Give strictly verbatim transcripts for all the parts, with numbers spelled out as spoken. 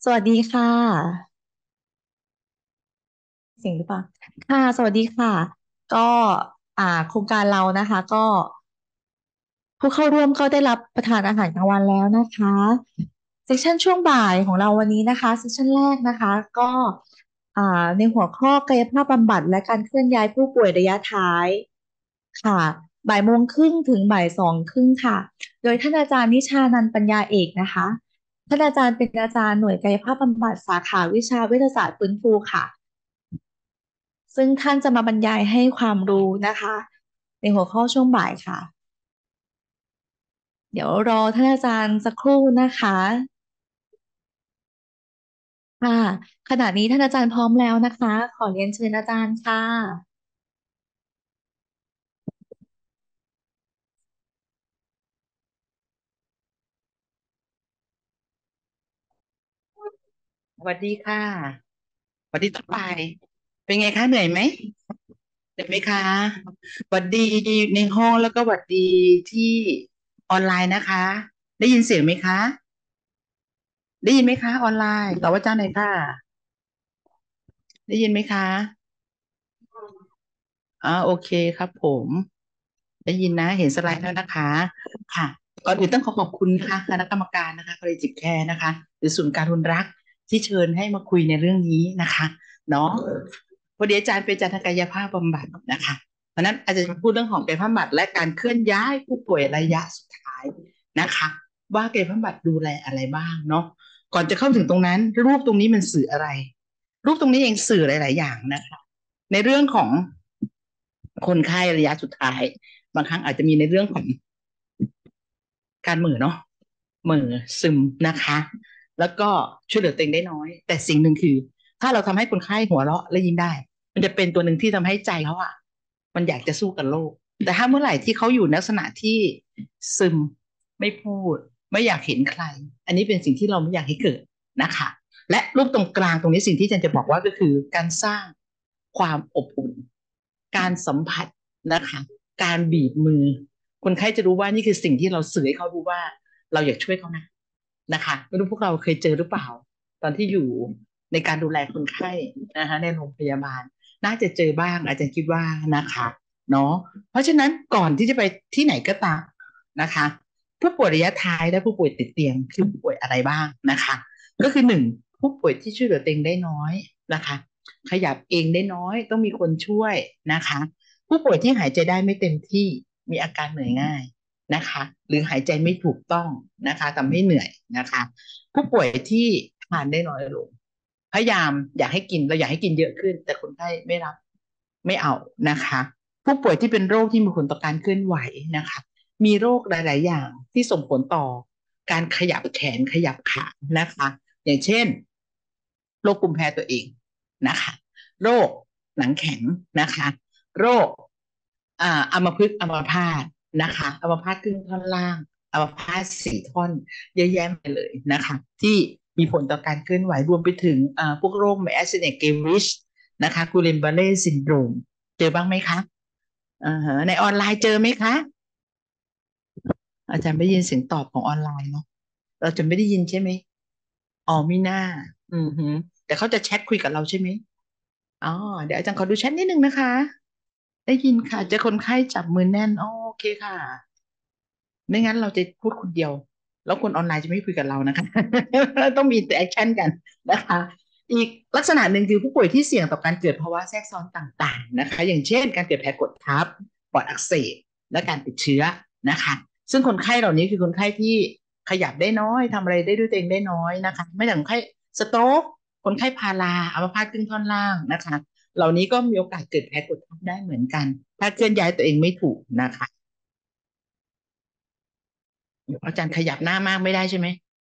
สวัสดีค่ะเสียงหรือเปล่าค่ะสวัสดีค่ะก็อ่าโครงการเรานะคะก็ผู้เข้าร่วมก็ได้รับประทานอาหารกลางวันแล้วนะคะเซสชันช่วงบ่ายของเราวันนี้นะคะเซสชันแรกนะคะก็อ่าในหัวข้อกายภาพบำบัดและการเคลื่อนย้ายผู้ป่วยระยะท้ายค่ะบ่ายโมงครึ่งถึงบ่ายสองครึ่งค่ะโดยท่านอาจารย์นิชานันท์ปัญญาเอกนะคะท่านอาจารย์เป็นอาจารย์หน่วยกายภาพบำบัดสาขาวิชาเวชศาสตร์ฟื้นฟูค่ะ ซึ่งท่านจะมาบรรยายให้ความรู้นะคะในหัวข้อช่วงบ่ายค่ะเดี๋ยวรอท่านอาจารย์สักครู่นะคะค่ะขณะนี้ท่านอาจารย์พร้อมแล้วนะคะขอเรียนเชิญอาจารย์ค่ะสวัสดีค่ะสวัสดีทุกฝ่ายเป็นไงคะเหนื่อยไหมเหนื่อยไหมคะสวัสดีในห้องแล้วก็สวัสดีที่ออนไลน์นะคะได้ยินเสียงไหมคะได้ยินไหมคะออนไลน์ตอบว่าจ้าหน่อยค่ะได้ยินไหมคะอ่าโอเคครับผมได้ยินนะเห็นสไลด์แล้วนะคะค่ะก่อนอื่นต้องขอขอบคุณนะคะคณะกรรมการนะคะ Collegiate Care นะคะหรือศูนย์การทุนรักที่เชิญให้มาคุยในเรื่องนี้นะคะเนาะพอดีอาจารย์เป็นอาจารย์ทางกายภาพบำบัดนะคะ เพราะฉะนั้นอาจารย์จะพูดเรื่องของกายภาพบำบัดและการเคลื่อนย้ายผู้ป่วยระยะสุดท้ายนะคะว่ากายภาพบำบัดดูแลอะไรบ้างเนาะก่อนจะเข้าถึงตรงนั้นรูปตรงนี้มันสื่ออะไรรูปตรงนี้เองสื่อหลายๆอย่างนะคะในเรื่องของคนไข้ระยะสุดท้ายบางครั้งอาจจะมีในเรื่องของการเหม่อเนาะเหม่อซึมนะคะแล้วก็ช่วยเหลือตัวเองได้น้อยแต่สิ่งหนึ่งคือถ้าเราทำให้คนไข้หัวเราะและยิ้มได้มันจะเป็นตัวหนึ่งที่ทำให้ใจเขาอะมันอยากจะสู้กับโลกแต่ถ้าเมื่อไหร่ที่เขาอยู่ในลักษณะที่ซึมไม่พูดไม่อยากเห็นใครอันนี้เป็นสิ่งที่เราไม่อยากให้เกิดนะคะและรูปตรงกลางตรงนี้สิ่งที่อาจารย์จะบอกว่าก็คือการสร้างความอบอุ่นการสัมผัสนะคะการบีบมือคนไข้จะรู้ว่านี่คือสิ่งที่เราสื่อให้เขารู้ว่าเราอยากช่วยเขานะนะคะไม่รู้พวกเราเคยเจอหรือเปล่าตอนที่อยู่ในการดูแลคนไข้นะคะในโรงพยาบาลน่าจะเจอบ้างอาจารย์คิดว่านะคะเนาะเพราะฉะนั้นก่อนที่จะไปที่ไหนก็ตามนะคะผู้ป่วยระยะท้ายและผู้ป่วยติดเตียงคือผู้ป่วยอะไรบ้างนะคะก็คือหนึ่งผู้ป่วยที่ช่วยเหลือตัวเองได้น้อยนะคะขยับเองได้น้อยต้องมีคนช่วยนะคะผู้ป่วยที่หายใจได้ไม่เต็มที่มีอาการเหนื่อยง่ายนะคะหรือหายใจไม่ถูกต้องนะคะทำให้เหนื่อยนะคะผู้ป่วยที่ทานได้น้อยลงพยายามอยากให้กินเราอยากให้กินเยอะขึ้นแต่คนไข้ไม่รับไม่เอานะคะผู้ป่วยที่เป็นโรคที่มีผลต่อการเคลื่อนไหวนะคะมีโรคหลายๆอย่างที่ส่งผลต่อการขยับแขนขยับขานะคะอย่างเช่นโรคภูมิแพ้ตัวเองนะคะโรคหนังแข็งนะคะโรคอ่าอัมพฤกษ์อัมพาตนะคะอัมพาตครึ่งท่อนล่างอัมพาตสี่ท่อนเยอะแยะไปเลยนะคะที่มีผลต่อการเคลื่อนไหวรวมไปถึงอ่าพวกโรค myasthenia gravis นะคะกูเลนบาเล่ซินโดรมเจอบ้างไหมคะอ่าฮะในออนไลน์เจอไหมคะอาจารย์ไม่ได้ยินเสียงตอบของออนไลน์เนาะเราจะไม่ได้ยินใช่ไหมอ๋อมีหน้าอือหือแต่เขาจะแชทคุยกับเราใช่ไหมอ๋อเดี๋ยวอาจารย์ขอดูแชทนิดนึงนะคะได้ยินค่ะเจอคนไข้จับมือแน่นอ๋อโอเคค่ะ ไม่งั้นเราจะพูดคนเดียวแล้วคนออนไลน์จะไม่คุยกับเรานะคะต้องมีอินเตอร์แอคชั่นกันนะคะอีกลักษณะหนึ่งคือผู้ป่วยที่เสี่ยงต่อการเกิดภาวะแทรกซ้อนต่างๆนะคะอย่างเช่นการเกิดแผลกดทับปอดอักเสบและการติดเชื้อนะคะซึ่งคนไข้เหล่านี้คือคนไข้ที่ขยับได้น้อยทำอะไรได้ด้วยตัวเองได้น้อยนะคะไม่แต่คนไข้สโตรกคนไข้พาราอัมพาตครึ่งท่อนล่างนะคะเหล่านี้ก็มีโอกาสเกิดแผลกดทับได้เหมือนกันถ้าเคลื่อนย้ายตัวเองไม่ถูกนะคะ อาจารย์ขยับหน้ามากไม่ได้ใช่ไหม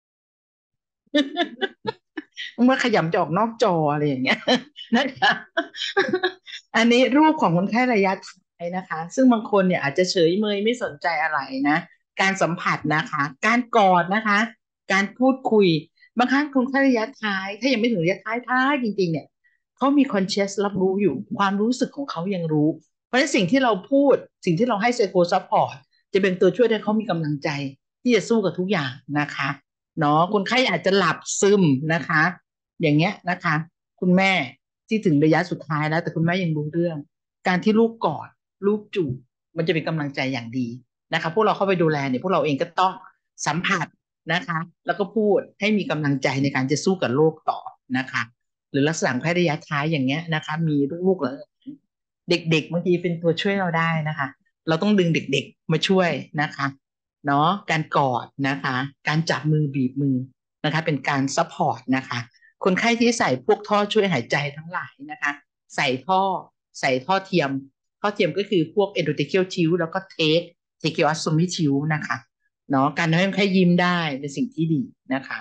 เมื่อขยำจะออกนอกจออะไรอย่างเงี้ยนะคะอันนี้รูปของคนไข้ระยะท้ายนะคะ ซึ่งบางคนเนี่ยอาจจะเฉยเมยไม่สนใจอะไรนะ การสัมผัสนะคะ การกอดนะคะ การพูดคุย บางครั้งคนไข้ระยะท้าย ถ้ายังไม่ถึงระยะท้ายท้ายจริงๆเนี่ยเขามีคอนเชสรับรู้อยู่ ความรู้สึกของเขายังรู้ เพราะฉะนั้นสิ่งที่เราพูด สิ่งที่เราให้ไซโคซัพพอร์ตจะเป็นตัวช่วยให้เขามีกำลังใจที่จะสู้กับทุกอย่างนะคะเนาะคนไข้อาจจะหลับซึมนะคะอย่างเงี้ยนะคะคุณแม่ที่ถึงระยะสุดท้ายแล้วแต่คุณแม่ยังรู้เรื่องการที่ลูกกอดลูกจูบมันจะเป็นกำลังใจอย่างดีนะคะพวกเราเข้าไปดูแลเนี่ยพวกเราเองก็ต้องสัมผัสนะคะแล้วก็พูดให้มีกำลังใจในการจะสู้กับโรคต่อนะคะหรือลักษณะแพทย์ระยะท้ายอย่างเงี้ยนะคะมีลูกๆหรือเด็กๆบางทีเป็นตัวช่วยเราได้นะคะเราต้องดึงเด็กๆมาช่วยนะคะเนาะการกอดนะคะการจับมือบีบมือนะคะเป็นการซัพพอร์ตนะคะคนไข้ที่ใส่พวกท่อช่วยหายใจทั้งหลายนะคะใส่ท่อใส่ท่อเทียมท่อเทียมก็คือพวก endotracheal tube แล้วก็เทค tracheostomy tube นะคะเนาะการทำให้คนไข้ยิ้มได้เป็นสิ่งที่ดีนะคะ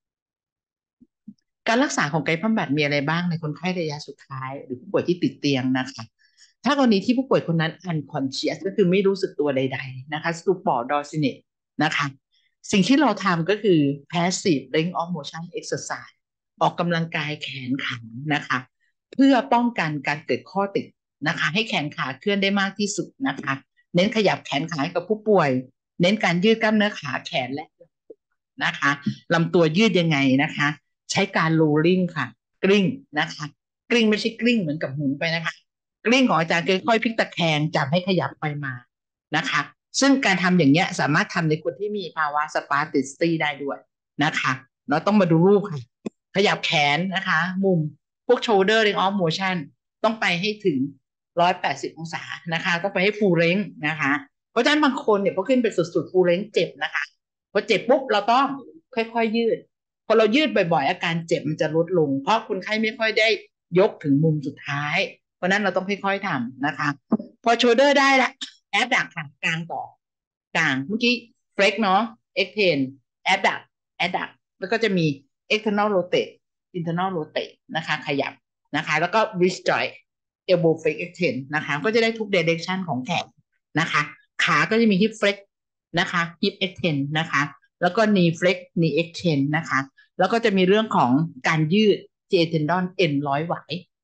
การรักษาของกายภาพบำบัดมีอะไรบ้างในคนไข้ระยะสุดท้ายหรือผู้ป่วยที่ติดเตียงนะคะถ้ากรณีที่ผู้ป่วยคนนั้น unconscious ก็คือไม่รู้สึกตัวใดๆนะคะ stupor dulcinea นะคะสิ่งที่เราทำก็คือ passive range of motion exercise ออกกำลังกายแขนขานะคะเพื่อป้องกันการเกิดข้อติดนะคะให้แขนขาเคลื่อนได้มากที่สุดนะคะเน้นขยับแขนขาให้กับผู้ป่วยเน้นการยืดกล้ามเนื้อขาแขนและนะคะลำตัวยืดยังไงนะคะ ใช้การโรลลิ่งค่ะกลิ้งนะคะกลิ้งไม่ใช่กลิ้งเหมือนกับหมุนไปนะคะกลิ้งของอาจารย์ค่อยๆพลิกตะแคงจับให้ขยับไปมานะคะซึ่งการทำอย่างเงี้ยสามารถทำในคนที่มีภาวะสปาติสตีได้ด้วยนะคะเราต้องมาดูรูปค่ะขยับแขนนะคะมุมพวก shoulder range of motion ต้องไปให้ถึงหนึ่งร้อยแปดสิบองศานะคะต้องไปให้ full range นะคะเพราะฉะนั้นบางคนเนี่ยพอขึ้นไปสุดๆ full range เจ็บนะคะพอเจ็บปุ๊บเราต้องค่อยๆยืด พอเรายืดบ่อยๆอาการเจ็บมันจะลดลงเพราะคนไข้ไม่ค่อยได้ยกถึงมุมสุดท้ายเพราะนั้นเราต้องค่อยๆทำนะคะพอโชเดอร์ได้ละแอดดักค่ะกลางต่อกลางเมื่อกี้เฟรกเนาะเอ็กเทนแอดดักแอดดักแล้วก็จะมี external rotate internal rotate นะคะขยับนะคะแล้วก็ wrist joint elbow flex extend นะคะก็จะได้ทุก direction ของแขนนะคะขาก็จะมี hip flex นะคะ hip extend นะคะแล้วก็ knee flex knee extend นะคะ แล้วก็จะมีเรื่องของการยืด J tendon เอ็นร้อยหวาย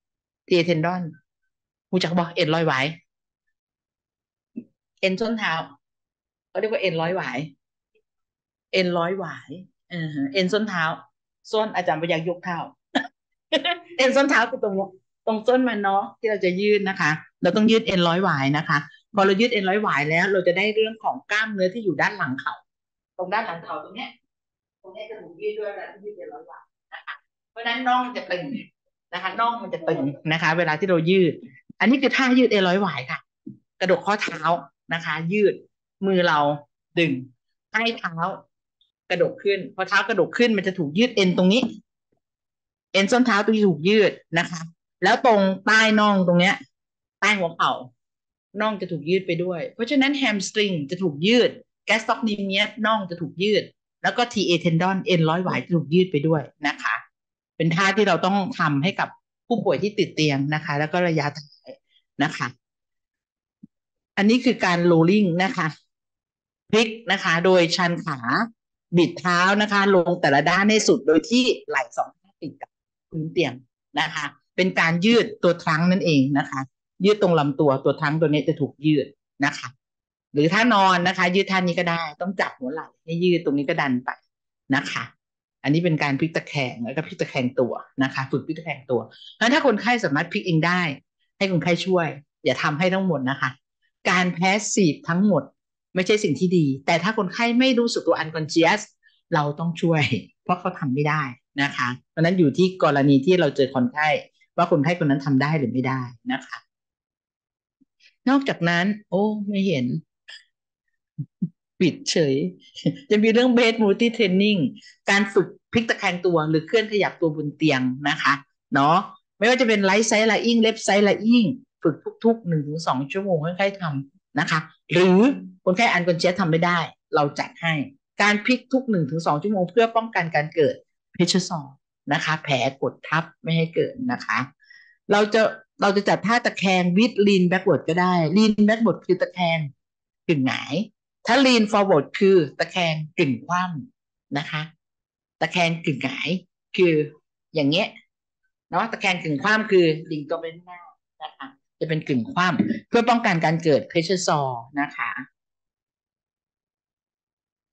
J tendon รู้จักบอกเอ็นร้อยหวายเอ็นส้นเท้าเขาเรียกว่าเอ็นร้อยหวายเอ็นร้อยหวายเออเอ็นส้นเท้าส้นอาจารย์พยักยกเท้าเอ็นส้นเท้าคือตรงตรงส้นมันเนาะที่เราจะยืดนะคะเราต้องยืดเอ็นร้อยหวายนะคะพอเรายืดเอ็นร้อยหวายแล้วเราจะได้เรื่องของกล้ามเนื้อที่อยู่ด้านหลังเขาตรงด้านหลังเขาตรงเนี้ยตรงนี้จะถูกยืดด้วยแล้วยืดเอ็นร้อยหวายนะคะเพราะฉะนั้นน่องจะตึง นะคะน่องมันจะตึงนะคะเวลาที่เรายืดอันนี้คือท่ายืดเอร้อยหวายค่ะกระดกข้อเท้านะคะยืดมือเราดึงให้เท้ากระดกขึ้นพอเท้ากระดกขึ้นมันจะถูกยืดเอ็นตรงนี้เอ็นส้นเท้าตรงนี้ถูกยืดนะคะแล้วตรงใต้น่องตรงเนี้ยใต้หัวเข่าน่องจะถูกยืดไปด้วยเพราะฉะนั้นแฮมสตริงจะถูกยืดแกสต็อกนิเนียน่องจะถูกยืดแล้วก็ทีเอเทนดอนเอ็นร้อยหวายจะถูกยืดไปด้วยนะคะเป็นท่าที่เราต้องทำให้กับ ผู้ป่วยที่ติดเตียงนะคะแล้วก็ระยะท้ายนะคะอันนี้คือการโรลลิ่งนะคะพลิกนะคะโดยชันขาบิดเท้านะคะลงแต่ละด้านให้สุดโดยที่ไหล่สองข้างติดกับพื้นเตียงนะคะเป็นการยืดตัวทรังนั่นเองนะคะยืดตรงลำตัวตัวทรังตัวนี้จะถูกยืดนะคะหรือถ้านอนนะคะยืดท่านี้ก็ได้ต้องจับหัวไหล่ให้ยืดตรงนี้ก็ดันไปนะคะอันนี้เป็นการพลิกตะแคงแล้วก็พลิกตะแคงตัวนะคะฝึกพลิกตะแคงตัวเพราะถ้าคนไข้สามารถพลิกเองได้ให้คนไข้ช่วยอย่าทำให้ทั้งหมดนะคะการแพ้สีบทั้งหมดไม่ใช่สิ่งที่ดีแต่ถ้าคนไข้ไม่รู้สึกตัว unconscious เราต้องช่วยเพราะเขาทำไม่ได้นะคะเพราะนั้นอยู่ที่กรณีที่เราเจอคนไข้ว่าคนไข้คนนั้นทำได้หรือไม่ได้นะคะนอกจากนั้นโอ้ไม่เห็น ปิดเฉยจะมีเรื่องเบสมูตี้เทรนนิ่งการฝึกพลิกตะแคงตัวหรือเคลื่อนขยับตัวบนเตียงนะคะเนาะไม่ว่าจะเป็นไลท์ไซส์ไลอิงเล็บไซส์ไลอิงฝึกทุกๆหนึ่งถึงสองชั่วโมงค่อยๆทำนะคะหรือคนไข้อันคอนเชียสทำไม่ได้เราจัดให้การพลิกทุกหนึ่งถึงสองชั่วโมงเพื่อป้องกันการเกิดเพชเชอร์ซอนะคะแผลกดทับไม่ให้เกิดนะคะเราจะเราจะจัดท่าตะแคงวิดลีนแบ็กเวิร์ดก็ได้ลีนแบ็กเวิร์ดคือตะแคงกึ่งหงาย ถ้า lean forward คือตะแคงกึ่งคว่ำนะคะตะแคงกึ่งหงายคืออย่างเงี้ยเนาะตะแคงกึ่งคว่ำคือดิ่งตัวไปข้างหน้านะคะจะเป็นกึ่งคว่ำเพื่อป้องกันการเกิด pressure sore นะคะ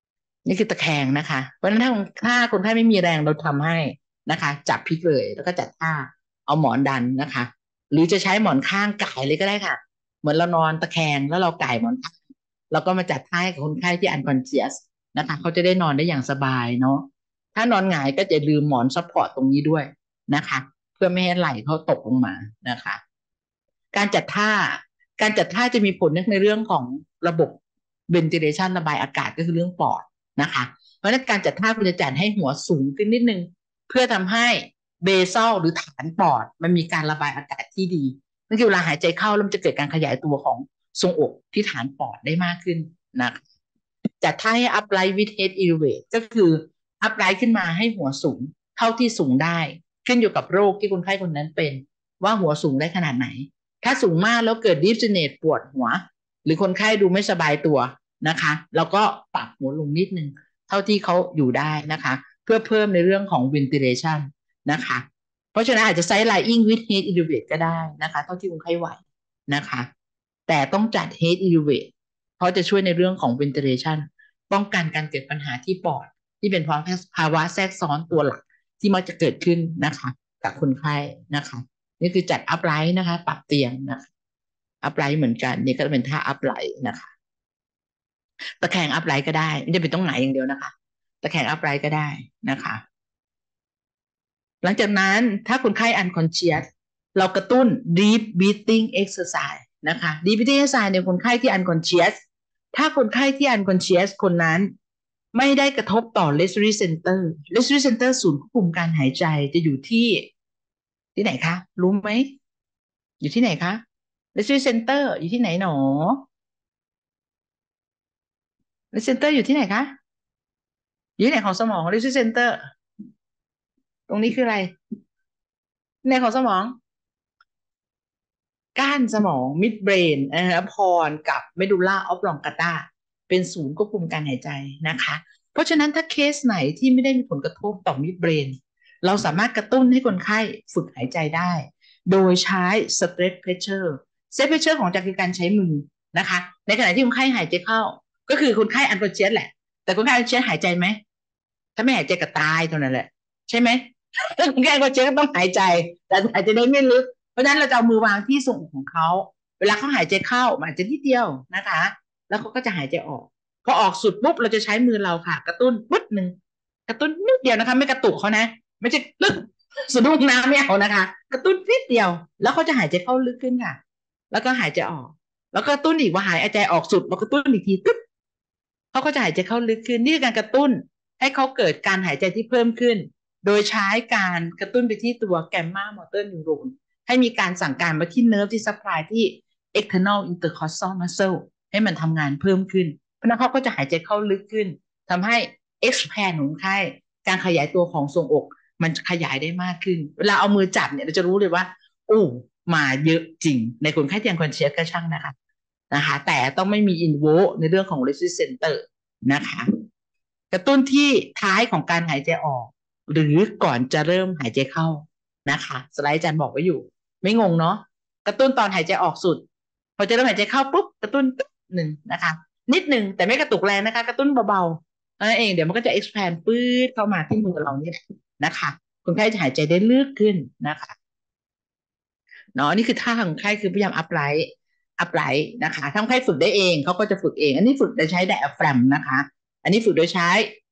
นี่คือตะแคงนะคะเพราะฉะนั้นถ้าถ้าคนไข้ไม่มีแรงเราทำให้นะคะจับพลิกเลยแล้วก็จัดท่าเอาหมอนดันนะคะหรือจะใช้หมอนข้างก่ายเลยก็ได้ค่ะเหมือนเรานอนตะแคงแล้วเราก่ายหมอนข้างแล้วก็มาจัดท่าให้กับคนไข้ที่ unconscious นะคะเขาจะได้นอนได้อย่างสบายเนาะถ้านอนหงายก็จะลืมหมอนซัพพอร์ตตรงนี้ด้วยนะคะเพื่อไม่ให้ไหล่เขาตกลงมานะคะการจัดท่าการจัดท่าจะมีผลในเรื่องของระบบ ventilation ระบายอากาศก็คือเรื่องปอดนะคะเพราะฉะนั้นการจัดท่าคุณจะจัดให้หัวสูงขึ้นนิดนึงเพื่อทำให้เบซอลหรือฐานปอดมันมีการระบายอากาศที่ดีนั่นคือเวลาหายใจเข้าแล้วมันจะเกิดการขยายตัวของทรวงอกที่ฐานปอดได้มากขึ้นนะคะจัดท่าให้ upright with head elevate ก็คือ upright ขึ้นมาให้หัวสูงเท่าที่สูงได้ขึ้นอยู่กับโรคที่คนไข้คนนั้นเป็นว่าหัวสูงได้ขนาดไหนถ้าสูงมากแล้วเกิด deep sneeze ปวดหัวหรือคนไข้ดูไม่สบายตัวนะคะแล้วก็ปรับหัวลงนิดนึงเท่าที่เขาอยู่ได้นะคะเพื่อเพิ่มในเรื่องของ ventilation นะคะเพราะฉะนั้นอาจจะใช้ lying with head elevate ก็ได้นะคะเท่าที่คนไข้ไหวนะคะแต่ต้องจัด head elevate เพราะจะช่วยในเรื่องของ ventilation ป้องกันการเกิดปัญหาที่ปอดที่เป็นภาวะแทรกซ้อนตัวหลักที่มักจะเกิดขึ้นนะคะกับคนไข้นะคะนี่คือจัด upright นะคะปรับเตียงนะคะ upright เหมือนกันนี่ก็จะเป็นท่า upright นะคะตะแคง upright ก็ได้ไม่จำเป็นต้องหงายอย่างเดียวนะคะตะแคง upright ก็ได้นะคะหลังจากนั้นถ้าคนไข้ unconscious เรากระตุ้น deep breathing exercise นะคะ deep breathing exercise ในคนไข้ที่ unconscious ถ้าคนไข้ที่ unconscious คนนั้นไม่ได้กระทบต่อ respiratory center respiratory center ศูนย์ควบคุมการหายใจจะอยู่ที่ที่ไหนคะรู้ไหมอยู่ที่ไหนคะ respiratory center อยู่ที่ไหนหนอ respiratory center อยู่ที่ไหนคะอยู่ที่ไหนของสมอง respiratory center ตรงนี้คืออะไรในของสมอง ก้านสมองมิดเบรนเอ่อพรกับเมดูลลาออฟลองกาตาเป็นศูนย์ควบคุมการหายใจนะคะเพราะฉะนั้นถ้าเคสไหนที่ไม่ได้มีผลกระทบต่อมิดเบรนเราสามารถกระตุ้นให้คนไข้ฝึกหายใจได้โดยใช้ stress pressure stress pressure ของจากคือการใช้มือนะคะในขณะที่คนไข้หายใจเข้าก็คือคนไข้อันคอนเชียสแหละแต่คนไข้อันคอนเชียสหายใจไหมถ้าไม่หายใจก็ตายเท่านั้นแหละใช่ไหมคนไข้อันคอนเชียสก็ต้องหายใจแต่หายใจได้ไม่ลึก เพราะฉะนั้นเราจะเอามือวางที่ทรวงอกของเขาเวลาเขาหายใจเข้ามันอาจจะนิดเดียวนะคะแล้วเขาก็จะหายใจออกพอออกสุดปุ๊บเราจะใช้มือเราค่ะกระตุ้นปึ๊ดหนึ่งกระตุ้นนิดเดียวนะคะไม่กระตุกเขานะไม่ใช่ลึกสะดุ้งน้ำไม่เอานะคะกระตุ้นนิดเดียวแล้วเขาจะหายใจเข้าลึกขึ้นค่ะแล้วก็หายใจออกแล้วก็กระตุ้นอีกว่าหายใจออกสุดเรากระตุ้นอีกทีตึ๊บเขาก็จะหายใจเข้าลึกขึ้นนี่คือการกระตุ้นให้เขาเกิดการหายใจที่เพิ่มขึ้นโดยใช้การกระตุ้นไปที่ตัวแกมมามอเตอร์นิวโรน ให้มีการสั่งการมาที่เนิร์ฟที่ซัพพลายที่ external intercostal muscle ให้มันทำงานเพิ่มขึ้นเพราะนั้นเขาก็จะหายใจเข้าลึกขึ้นทำให้ expand ของไข้การขยายตัวของทรวงอกมันขยายได้มากขึ้นเวลาเอามือจับเนี่ยเราจะรู้เลยว่าโอ้มาเยอะจริงในคนไข้ที่ยังคอนเชียสก็ช่างนะคะนะคะแต่ต้องไม่มีอินโวในเรื่องของ resistance center นะคะกระตุ้นที่ท้ายของการหายใจออกหรือก่อนจะเริ่มหายใจเข้านะคะสไลด์อาจารย์บอกไว้อยู่ ไม่งงเนาะกระตุ้นตอนหายใจออกสุดพอจะเริ่มหายใจเข้าปุ๊บกระตุ้นตึ๊บหนึ่งนะคะนิดหนึ่งแต่ไม่กระตุกแรงนะคะกระตุ้นเบาๆนั่นเองเดี๋ยวมันก็จะ expand ปื๊ดเข้ามาที่มือเรานี่แหละนะคะคนไข้จะหายใจได้ลึกขึ้นนะคะเนาะนี่คือท่าของคนไข้คือพยายาม upright upright นะคะถ้าคนไข้ฝึกได้เองเขาก็จะฝึกเองอันนี้ฝึกโดยใช้ diaphragm นะคะอันนี้ฝึกโดยใช้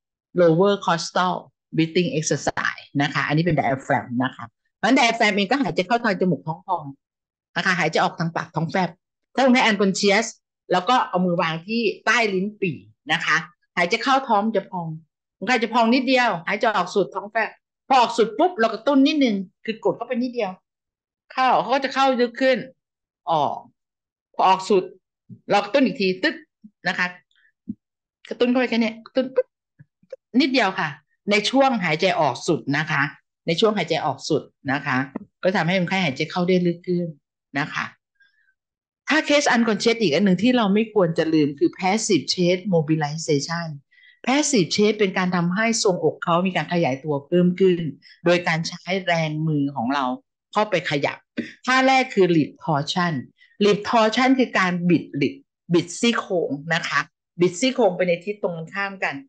lower costal breathing exercise นะคะอันนี้เป็น diaphragm นะคะเพราะฉะนั้น diaphragm เองก็หายใจเข้าทางจมูกท้องพองนะคะหายใจออกทางปากท้องแฟบถ้าคนไข้ unconscious แล้วก็เอามือวางที่ใต้ลิ้นปี่นะคะหายใจเข้าท้องจะพองคนไข้จะพองนิดเดียวหายใจออกสุดท้องแฟบพอออกสุดปุ๊บเรากระตุ้นนิดนึงคือกดเข้าไปนิดเดียวเข้าเขาก็จะเข้าลึกขึ้นออกพอออกสุดเรากระตุ้นอีกทีตึ๊ดนะคะกระตุ้นเข้าไปแค่นี้กระตุ้นปุ๊บนิดเดียวค่ะในช่วงหายใจออกสุดนะคะในช่วงหายใจออกสุดนะคะก็ทำให้คนไข้หายใจเข้าได้ลึกขึ้นนะคะถ้าเคส unconscious อีกอันหนึ่งที่เราไม่ควรจะลืมคือ passive chest mobilization passive chest เป็นการทำให้ทรวงอกเขามีการขยายตัวเพิ่มขึ้นโดยการใช้แรงมือของเราเข้าไปขยับท่าแรกคือ lip torsion lip torsion คือการบิด lip บิดซี่โครงนะคะบิดซี่โครงไปในทิศตรงกันข้ามกันโด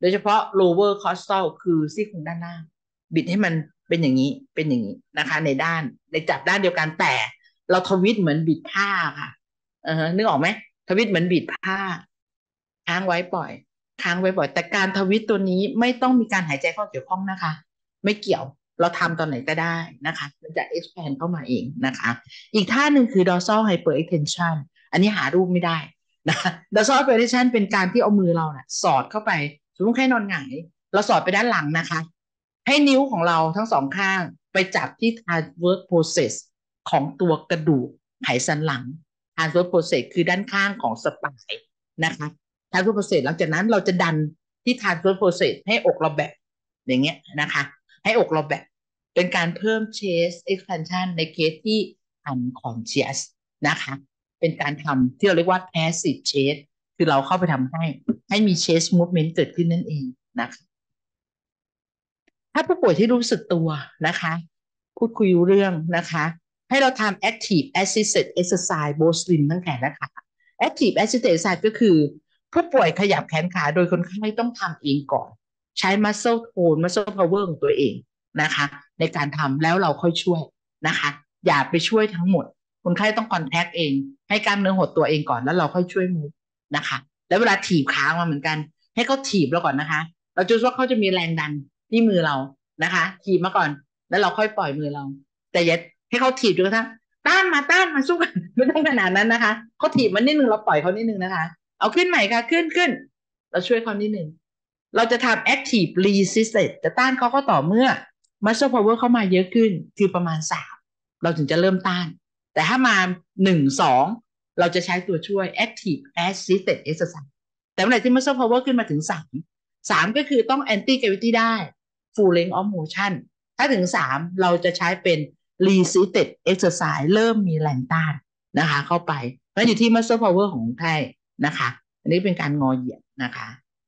ดยเฉพาะ lower costal คือซี่โครงด้านล่างบิดให้มันเป็นอย่างนี้เป็นอย่างนี้นะคะในด้านในจับด้านเดียวกันแต่เราทวิตเหมือนบิดผ้าค่ะเออนึกออกไหมทวิตเหมือนบิดผ้าค้างไว้ปล่อยค้างไว้ปล่อยแต่การทวิตตัวนี้ไม่ต้องมีการหายใจเข้าเกี่ยวข้องนะคะไม่เกี่ยวเราทำตอนไหนก็ได้นะคะมันจะ expand เข้ามาเองนะคะอีกท่าหนึ่งคือ dorsal hyperextension อันนี้หารูปไม่ได้นะ dorsal hyperextension เป็นการที่เอามือเราน่ะสอดเข้าไปสมมติแค่นอนหงายเราสอดไปด้านหลังนะคะให้นิ้วของเราทั้งสองข้างไปจับที่ transverse process ของตัวกระดูกไขสันหลัง transverse process คือด้านข้างของสปายนะคะ transverse process หลังจากนั้นเราจะดันที่ transverse process ให้อกเราแบบอย่างเงี้ยนะคะให้อกเราแบบเป็นการเพิ่ม chest expansion ในเคสที่ unconscious นะคะเป็นการทำที่เราเรียกว่า passive chest คือเราเข้าไปทำให้ให้มี chest movement เกิดขึ้นนั่นเองนะคะถ้าผู้ป่วยที่รู้สึกตัวนะคะพูดคุยรู้เรื่องนะคะให้เราทำ active assisted exercise both limb ทั้งแขนและขา active assisted exercise ก็คือผู้ป่วยขยับแขนขาโดยคนไข้ต้องทำเองก่อนใช้ muscle tone muscle power ของตัวเองนะคะในการทำแล้วเราค่อยช่วยนะคะอย่าไปช่วยทั้งหมดคนไข้ต้อง contact เองให้กล้ามเนื้อหดตัวเองก่อนแล้วเราค่อยช่วยมูฟนะคะแล้วเวลาถีบขามาเหมือนกันให้เขาถีบเราก่อนนะคะเราจะว่าเขาจะมีแรงดันที่มือเรานะคะถีบมาก่อนแล้วเราค่อยปล่อยมือเราแต่อย่าให้เขาถีบจนกระทั่งต้านมาต้านมาสู้กันไม่ต้องขนาดนั้นนะคะเขาถีบมานิดนึงเราปล่อยเขานิดนึงนะคะเอาขึ้นใหม่ค่ะขึ้นขึ้นเราช่วยเขานิดนึงเราจะทำ active resistance จะต้านเขาก็ต่อเมื่อ muscle power เข้ามาเยอะขึ้นคือประมาณสามเราถึงจะเริ่มต้านแต่ถ้ามาหนึ่งสองเราจะใช้ตัวช่วย active assisted exercise แต่เมื่อไหร่ที่ muscle power ขึ้นมาถึงสามสามก็คือต้อง anti gravity ได้ full range of motion ถ้าถึงสามเราจะใช้เป็น resisted exercise เริ่มมีแรงต้านนะคะเข้าไปแล้วอยู่ที่ muscle power ของคนไข้นะคะอันนี้เป็นการงอเหยียดนะคะ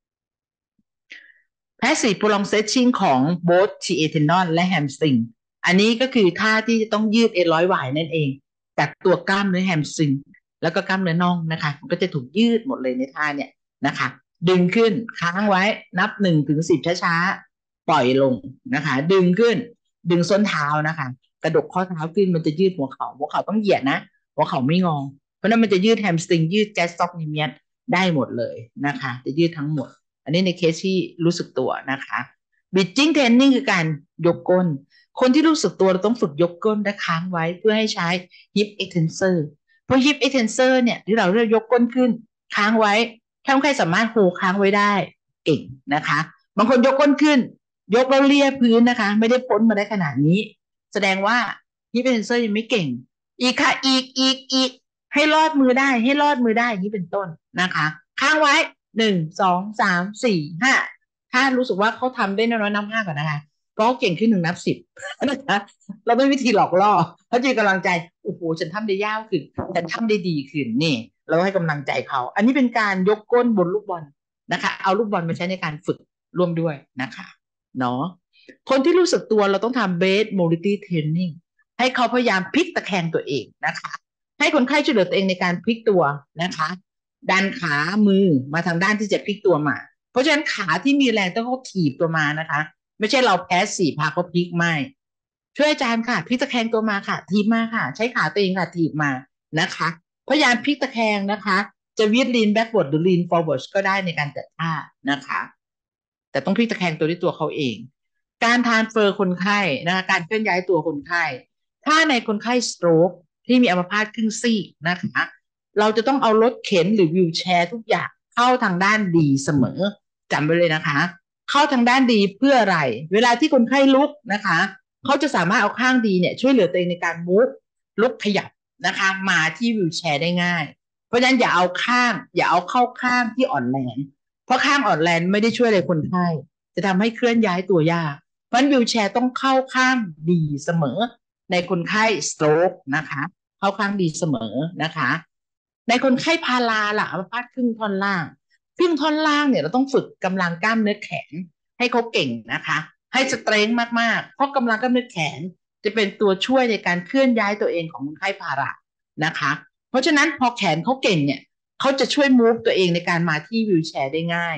passive prolonged stretching ของ both ที เอ tendon และ hamstring อันนี้ก็คือท่าที่จะต้องยืดเอ็นร้อยหวายนั่นเองจากตัวกล้ามเนื้อ hamstring แล้วก็กล้ามเนื้อน่องนะคะมันก็จะถูกยืดหมดเลยในท่าเนี่ยนะคะดึงขึ้นค้างไว้นับหนึ่งถึงสิบช้าๆปล่อยลงนะคะดึงขึ้นดึงส้นเท้านะคะกระดกข้อเท้าขึ้นมันจะยืดหัวเข่าหัวเข่าต้องเหยียดนะหัวเข่าไม่งอเพราะนั้นมันจะยืดแฮมสตริงยืดแกสต็อกนิเมียได้หมดเลยนะคะจะยืดทั้งหมดอันนี้ในเคสที่รู้สึกตัวนะคะบิดจิ้งเทรนนิ่งคือการยกก้นคนที่รู้สึกตัวเราต้องฝึกยกก้นและค้างไว้เพื่อให้ใช้ hip extensor เพราะ hip extensor เนี่ยที่เราเรียกยกก้นขึ้นค้างไว้ถ้าใครสามารถโฮค้างไว้ได้เก่งนะคะบางคนยกก้นขึ้นยกแล้วเลียพื้นนะคะไม่ได้พ้นมาได้ขนาดนี้แสดงว่า hip extensor ยังไม่เก่งอีกค่ะอีกอีกอีกให้รอดมือได้ให้รอดมือได้อย่างนี้เป็นต้นนะคะค้างไว้หนึ่งสองสามสี่ห้าถ้ารู้สึกว่าเขาทำได้น้อยๆนับห้าก่อนนะคะก็เก่งขึ้นหนึ่งนับสิบนะคะเราไม่วิธีหลอกล่อเขาจะมีกำลังใจโอ้โหฉันทำได้ยาวขึ้นฉันทำได้ดีขึ้นนี่เราให้กำลังใจเขาอันนี้เป็นการยกก้นบนลูกบอลนะคะเอาลูกบอลมาใช้ในการฝึกร่วมด้วยนะคะเนาะคนที่รู้สึกตัวเราต้องทำ base mobility training ให้เขาพยายามพลิกตะแคงตัวเองนะคะให้คนไข้ช่วยเหลือตัวเองในการพลิกตัวนะคะดันขามือมาทางด้านที่จะพลิกตัวมาเพราะฉะนั้นขาที่มีแรงต้องเขาถีบตัวมานะคะไม่ใช่เราแพ้สี่พาเขาพลิกไม่ช่วยอาจารย์ค่ะพลิกตะแคงตัวมาค่ะถีบมาค่ะใช้ขาตัวเองค่ะถีบมานะคะพยายามพลิกตะแคงนะคะจะวิ่ง lean backward หรือ lean forward ก็ได้ในการจัดท่านะคะแต่ต้องพลิกตะแคงตัวด้วยตัวเขาเองการทรานสเฟอร์คนไข้นะคะการเคลื่อนย้ายตัวคนไข้ถ้าในคนไข้สโตรกที่มีอัมพาตครึ่งซีกนะคะเราจะต้องเอารถเข็นหรือวีลแชร์ทุกอย่างเข้าทางด้านดีเสมอจำไว้เลยนะคะเข้าทางด้านดีเพื่ออะไรเวลาที่คนไข้ลุกนะคะเขาจะสามารถเอาข้างดีเนี่ยช่วยเหลือตัวเองในการมูฟลุกขยับนะคะมาที่วีลแชร์ได้ง่ายเพราะฉะนั้นอย่าเอาข้างอย่าเอาเข้าข้างที่อ่อนแรงเพราะข้างอ่อนแรงไม่ได้ช่วยอะไรคนไข้จะทำให้เคลื่อนย้ายตัวยากเพราะฉะนั้นวีลแชร์ต้องเข้าข้างดีเสมอในคนไข้สโตรกนะคะเข้าข้างดีเสมอนะคะในคนไข้พาราล่ะอัมพาตครึ่งท่อนล่างครึ่งท่อนล่างเนี่ยเราต้องฝึกกำลังกล้ามเนื้อแขนให้เขาเก่งนะคะให้สเตรงมากๆเพราะกำลังกล้ามเนื้อแขนจะเป็นตัวช่วยในการเคลื่อนย้ายตัวเองของคนไข้พารานะคะเพราะฉะนั้นพอแขนเขาเก่งเนี่ยเขาจะช่วยมูฟตัวเองในการมาที่วีลแชร์ได้ง่าย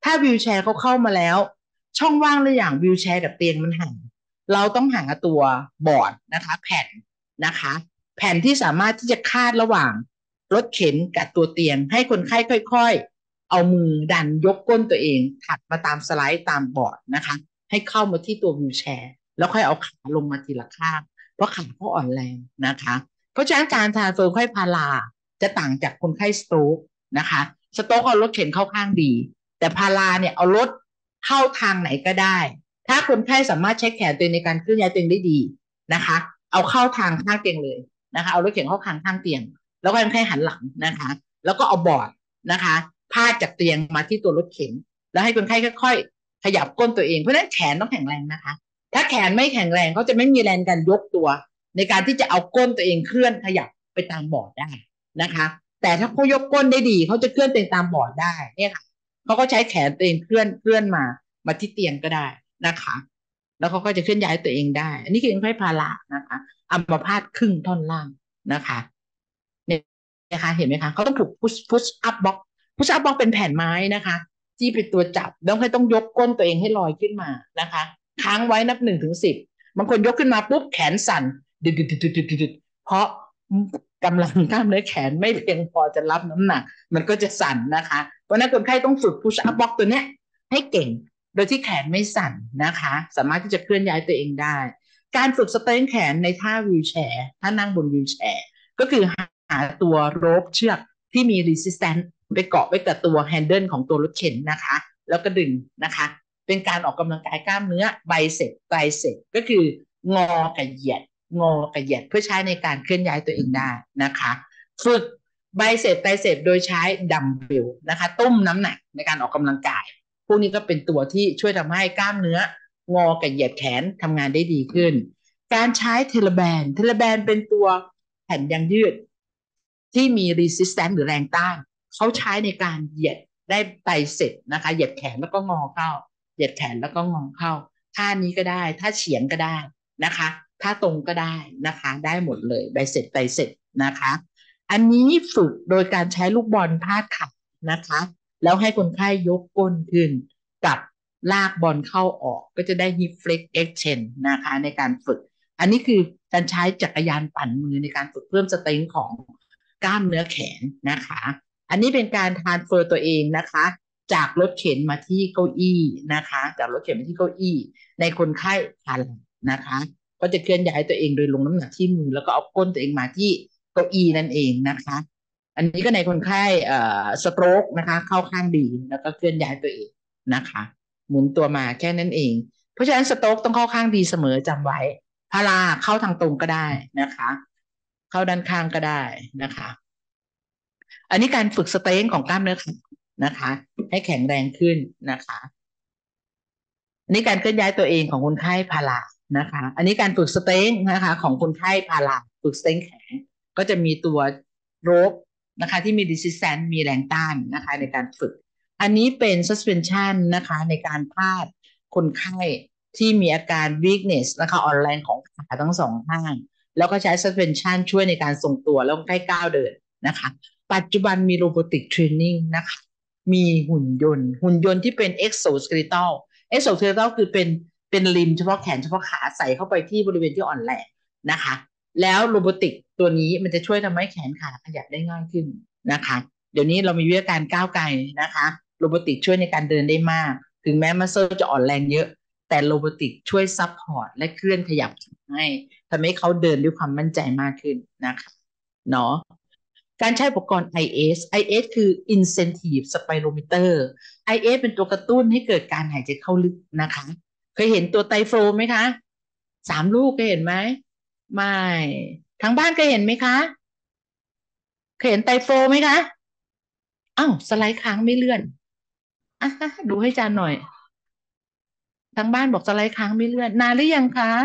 ถ้าวีลแชร์เขาเข้ามาแล้วช่องว่างระหว่างวีลแชร์กับเตียงมันห่างเราต้องหาตัวบอร์ดนะคะแผ่นนะคะแผ่นที่สามารถที่จะคาดระหว่างรถเข็นกับตัวเตียงให้คนไข้ค่อยๆเอามือดันยกก้นตัวเองถัดมาตามสไลด์ตามบอร์ดนะคะให้เข้ามาที่ตัววีลแชร์แล้วค่อยเอาขาลงมาทีละข้างเพราะขาเขาอ่อนแรงนะคะเพราะฉะนั้นการทานเฟิร์มไข้พาราจะต่างจากคนไข้สโตรกนะคะสโตรกเอารถเข็นเข้าข้างดีแต่พาราเนี่ยเอารถเข้าทางไหนก็ได้ถ้าคนไข้สามารถใช้แขนตัวเองในการเคลื่อนย้ายตัวเองได้ดีนะคะเอาเข้าทางข้างเตียงเลยนะคะเอารถเข็นเข้าทางข้างเตียงแล้วก็คนไข้หันหลังนะคะแล้วก็เอาบอร์ดนะคะพาดจากเตียงมาที่ตัวรถเข็นแล้วให้คนไข้ค่อยๆขยับก้นตัวเองเพราะฉะนั้นแขนต้องแข็งแรงนะคะถ้าแขนไม่แข็งแรงเขาจะไม่มีแรงการยกตัวในการที่จะเอาก้นตัวเองเคลื่อนขยับไปตามบอร์ดได้นะคะแต่ถ้าเขายกก้นได้ดีเขาจะเคลื่อนตัวเองตามบอร์ดได้เนี่ยค่ะเขาก็ใช้แขนตัวเองเคลื่อนเคลื่อนมามาที่เตียงก็ได้นะคะแล้วเขาก็จะเคลื่อนย้ายตัวเองได้อันนี้คือคนไข้พารานะคะอัมพาตครึ่งท่อนล่างนะคะเนี่ยนะคะเห็นไหมคะเขาต้องถูก push push up box push up box เป็นแผ่นไม้นะคะที่เป็นตัวจับแล้วให้ต้องยกก้นตัวเองให้ลอยขึ้นมานะคะค้างไว้นับหนึ่งถึงสิบบางคนยกขึ้นมาปุ๊บแขนสั่นดึดดึดดึดดึดดึดเพราะกำลังกล้ามเนื้อแขนไม่เพียงพอจะรับน้ำหนักมันก็จะสั่นนะคะเพราะนั้นคนไข้ต้องฝึก push up box ตัวเนี้ยให้เก่งโดยที่แขนไม่สั่นนะคะสามารถที่จะเคลื่อนย้ายตัวเองได้การฝึกสเตรนท์แขนในท่าวีลแชร์ถ้านั่งบนวีลแชร์ก็คือหาตัวโรปเชือกที่มี resistance ไปเกาะไว้กับตัวแฮนเดิลของตัวรถเข็นนะคะแล้วก็ดึงนะคะเป็นการออกกำลังกายกล้ามเนื้อไบเซปไตรเซปก็คืองอกับเหยียดงอกับเหยียดเพื่อใช้ในการเคลื่อนย้ายตัวเองได้นะคะฝึกไบเซปไตรเซปโดยใช้ดัมเบลนะคะตุ้มน้ำหนักในการออกกำลังกายพวกนี้ก็เป็นตัวที่ช่วยทำให้กล้ามเนื้องอกับเหยียดแขนทำงานได้ดีขึ้นการใช้เทเลแบนเทเลแบนเป็นตัวแผ่นยางยืดที่มี resistance หรือแรงต้านเขาใช้ในการเหยียดได้ไตรเสร็จนะคะเหยียดแขนแล้วก็งอเข้าเหยียดแขนแล้วก็งอเข้าท่านี้ก็ได้ท่าเฉียงก็ได้นะคะท่าตรงก็ได้นะคะได้หมดเลยไบเซ็ปไตรเซ็ปนะคะอันนี้ฝึกโดยการใช้ลูกบอลพาดขานะคะแล้วให้คนไข้ยกก้นขึ้นกับลากบอลเข้าออกก็จะได้ hip flex extend นะคะในการฝึกอันนี้คือการใช้จักรยานปั่นมือในการฝึกเพิ่มสเตรนท์ของกล้ามเนื้อแขนนะคะอันนี้เป็นการทรานสเฟอร์ตัวเองนะคะจากรถเข็นมาที่เก้าอี้นะคะจากรถเข็นมาที่เก้าอี้ในคนไข้พารานะคะก็จะเคลื่อนย้ายตัวเองโดยลงน้ำหนักที่มือแล้วก็เอาก้นตัวเองมาที่เก้าอี้นั่นเองนะคะอันนี้ก็ในคนไข้เอ่อสโตรกนะคะเข้าข้างดีแล้วก็เคลื่อนย้ายตัวเองนะคะหมุนตัวมาแค่นั้นเองเพราะฉะนั้นสโตรกต้องเข้าข้างดีเสมอจำไว้พาราเข้าทางตรงก็ได้นะคะเข้าด้านข้างก็ได้นะคะอันนี้การฝึกสเตรนท์ของกล้ามเนื้อนะคะให้แข็งแรงขึ้นนะคะอันนี้การเคลื่อนย้ายตัวเองของคนไข้พารานะคะอันนี้การฝึกสเตรนท์นะคะของคนไข้พาราฝึกสเตรนท์แขนก็จะมีตัวโรปนะคะที่มี resistance มีแรงต้านนะคะในการฝึกอันนี้เป็น suspension นะคะในการพาดคนไข้ที่มีอาการ weakness นะคะอ่อนแรงของขาทั้งสองข้างแล้วก็ใช้ suspension ช่วยในการทรงตัวแล้วคนไข้ก้าวเดินนะคะปัจจุบันมี robotic training นะคะมีหุ่นยนต์หุ่นยนต์ที่เป็น exoskeletal เอ็กโซเทอร์คือเป็นเป็นริมเฉพาะแขนเฉพาะขาใส่เข้าไปที่บริเวณที่อ่อนแรงนะคะแล้วโรบอติกตัวนี้มันจะช่วยทำให้แขนขาขยับได้ง่ายขึ้นนะคะเดี๋ยวนี้เรามีวิทยาการก้าวไกลนะคะโรบอติกช่วยในการเดินได้มากถึงแม้มัสเซลจะอ่อนแรงเยอะแต่โรบอติกช่วยซัพพอร์ตและเคลื่อนขยับให้ทำให้เขาเดินด้วยความมั่นใจมากขึ้นนะคะเนาะการใช้อุปกรณ์ ไอ เอส ไอ เอส คือ Incentive Spirometer ไอ เอส เป็นตัวกระตุ้นให้เกิดการหายใจเข้าลึกนะคะเคยเห็นตัวไตรโฟไหมคะสามลูกเคยเห็นไหมไม่ทางบ้านเคยเห็นไหมคะเคยเห็นไตรโฟไหมคะอ้าวสไลด์ค้างไม่เลื่อนอ่ะดูให้จานหน่อยทางบ้านบอกสไลด์ค้างไม่เลื่อนนานหรือยังคะ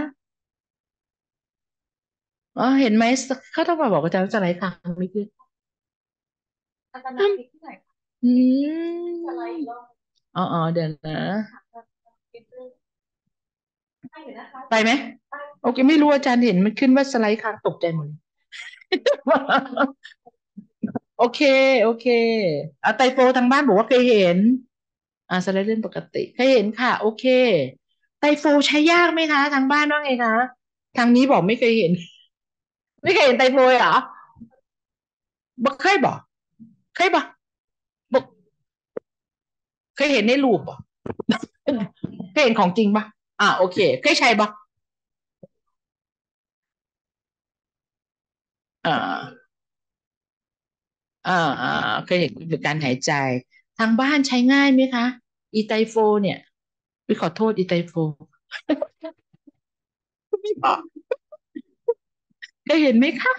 อ๋อเห็นไหมเขาต้องมาบอกอาจารย์สไลด์ค้างไม่เลื่อนอืมอ๋ออ๋อเดี๋ยวนะไปไหมโอเคไม่รู้อาจารย์เห็นมันขึ้นว่าสไลด์ค้างตกใจหมดเลย โอเคโอเคเอาไตโฟทางบ้านบอกว่าเคยเห็นอ่าสไลด์เลื่อนปกติเคยเห็นค่ะโอเคไตรโฟใช้ยากไหมคะทางบ้านว่าไงคะทางนี้บอกไม่เคยเห็นไม่เคยเห็นไตรโฟเหรอบอกเคยบอกเคยบอกบอกเคยเห็นในรูปบ่เคยเห็นของจริงปะอ่าโอเคเคยใช้ปะอ่าอ่าอ่าเคยเห็นฝึกการหายใจทางบ้านใช้ง่ายไหมคะอีไตรโฟเนี่ยพี่ขอโทษอีไตรโฟไม่บอกเคยเห็นไหมคะ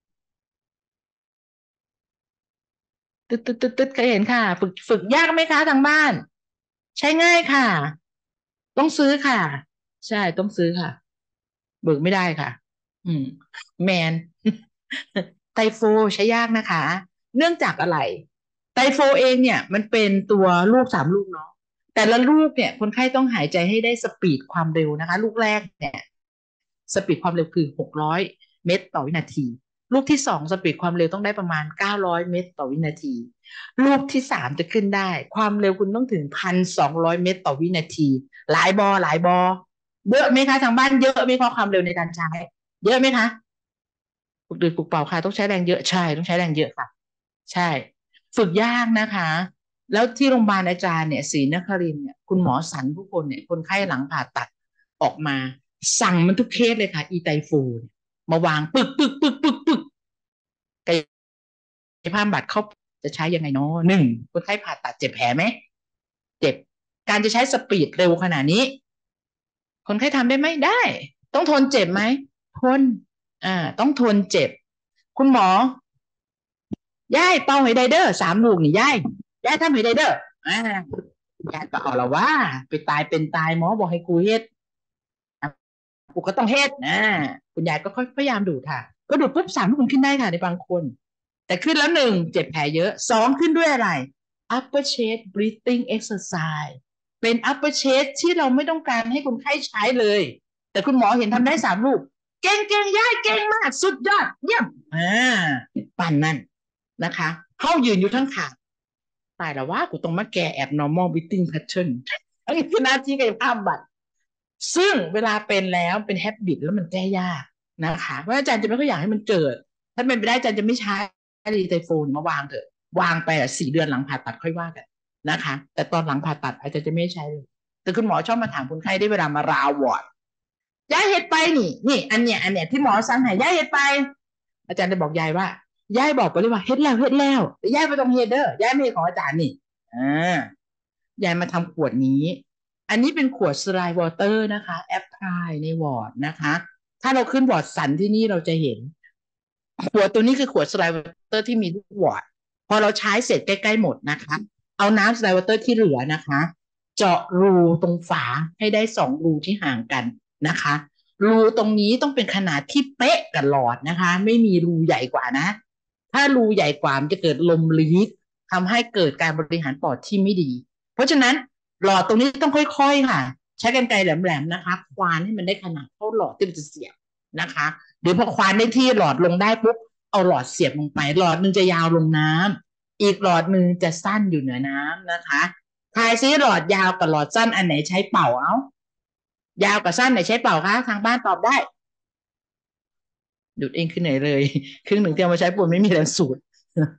ตึ๊ดตึ๊ดตึ๊ดตึ๊ดเคยเห็นค่ะฝึกฝึกยากไหมคะทางบ้านใช้ง่ายค่ะต้องซื้อค่ะใช่ต้องซื้อค่ะเบิกไม่ได้ค่ะอืมแมนไตรโฟใช้ยากนะคะเนื่องจากอะไรไตรโฟเองเนี่ยมันเป็นตัวลูกสามลูกเนาะแต่ละลูกเนี่ยคนไข้ต้องหายใจให้ได้สปีดความเร็วนะคะลูกแรกเนี่ย สปีดความเร็วคือหกร้อยเมตรต่อวินาทีลูกที่สองสปีดความเร็วต้องได้ประมาณเก้าร้อยเมตรต่อวินาทีลูกที่สามจะขึ้นได้ความเร็วคุณต้องถึงหนึ่งพันสองร้อยเมตรต่อวินาทีหลายบอหลายบอเยอะไหมคะทางบ้านเยอะไหมเพราะความเร็วในการใช้เยอะไหมคะฝึกดื่มฝึกเป่าค่ะต้องใช้แรงเยอะใช่ต้องใช้แรงเยอะค่ะใช่ฝึกยากนะคะแล้วที่โรงพยาบาลอาจารย์เนี่ยศรีนครินทร์เนี่ยคุณหมอสันทุกคนเนี่ยคนไข้หลังผ่าตัดออกมาสั่งมันทุกเคสเลยค่ะอีไตฟูเนี่ยมาวางปึกปึกปึกปึกปึกกายภาพบำบัดเขาจะใช้ยังไงเนาะหนึ่งคนไข้ผ่าตัดเจ็บแผลไหมเจ็บการจะใช้สปีดเร็วขนาดนี้คนไข้ทำได้ไหมได้ต้องทนเจ็บไหมทนอ่าต้องทนเจ็บคุณหมอย่ายเป่าให้ได้เด้อสามลูกนี่ย่ายย่ายทำให้ได้เด้ออ่ายายก็เอาละว่าไปตายเป็นตายหมอบอกให้กูเฮ็ดอ่ะกูก็ต้องเฮ็ดนะคุณยายก็ค่อยพยายามดูดค่ะก็ดูดปุ๊บสามลูกมันขึ้นได้ค่ะในบางคนแต่ขึ้นแล้วหนึ่งเจ็บแผลเยอะสองขึ้นด้วยอะไร upper chest breathing exercise เป็น upper chest ที่เราไม่ต้องการให้คนไข้ใช้เลยแต่คุณหมอเห็นทำได้สามลูกเก่งเก่งย่ายเก่งมากสุดยอดเยี่ยมอ่าปั่นนั่น นะคะเขายืนอยู่ทั้งขาตายแล้วว่ากูต้องมาแก้ abnormal breathing pattern อันนี้คือหน้าที่กายภาพบำบัดซึ่งเวลาเป็นแล้วเป็น habit แล้วมันแก้ยากนะคะเพราะอาจารย์จะไม่ค่อยอยากให้มันเกิดถ้าเป็นไปได้อาจารย์จะไม่ใช้รีไตโฟนมาวางเถอะวางไปอ่ะสี่เดือนหลังผ่าตัดค่อยว่ากันนะคะแต่ตอนหลังผ่าตัดอาจารย์จะไม่ใช้เลยแต่คุณหมอชอบมาถามคนไข้ได้เวลามาราวอร์ดย้ายเห็ดไปนี่นี่อันเนี้ยอันเนี้ยที่หมอสั่งให้ย้ายเห็ดไปอาจารย์จะบอกยายว่า ยายบอกไปเลยว่าเฮ็ดแล้วเฮ็ดแล้วแต่ยายไม่ต้องเฮ็ดเด้อยายไม่ใช่ของอาจารย์นี่อ่ายายมาทำขวดนี้อันนี้เป็นขวดสไลด์วอเตอร์นะคะแอปพลายในวอร์ดนะคะถ้าเราขึ้นวอร์ดสันที่นี่เราจะเห็นขวดตัวนี้คือขวดสไลด์วอเตอร์ที่มีลูกวอร์ดพอเราใช้เสร็จใกล้ๆหมดนะคะเอาน้ำสไลด์วอเตอร์ที่เหลือนะคะเจาะรูตรงฝาให้ได้สองรูที่ห่างกันนะคะรูตรงนี้ต้องเป็นขนาดที่เป๊ะกับหลอดนะคะไม่มีรูใหญ่กว่านะ ถ้ารูใหญ่กว่ามันจะเกิดลมลีกทำให้เกิดการบริหารปอดที่ไม่ดี เพราะฉะนั้นหลอดตรงนี้ต้องค่อยๆค่ะใช้กรรไกรแหลมๆนะคะควานให้มันได้ขนาดเท่าหลอดที่มันจะเสียบนะคะเดี๋ยวพอควานได้ที่หลอดลงได้ปุ๊บเอาหลอดเสียบลงไปหลอดหนึ่งจะยาวลงน้ำอีกหลอดหนึ่งจะสั้นอยู่เหนือน้ำนะคะทายซิหลอดยาวกับหลอดสั้นอันไหนใช้เป่าเอายาวกับสั้นไหนใช้เป่าคะทางบ้านตอบได้หยุดเองขึ้นไหนเลยครึ่งหนึ่งที่เอามาใช้ปุ่นไม่มีแรงสูด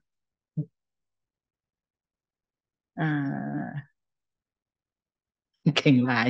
อ่า เก่งหลาย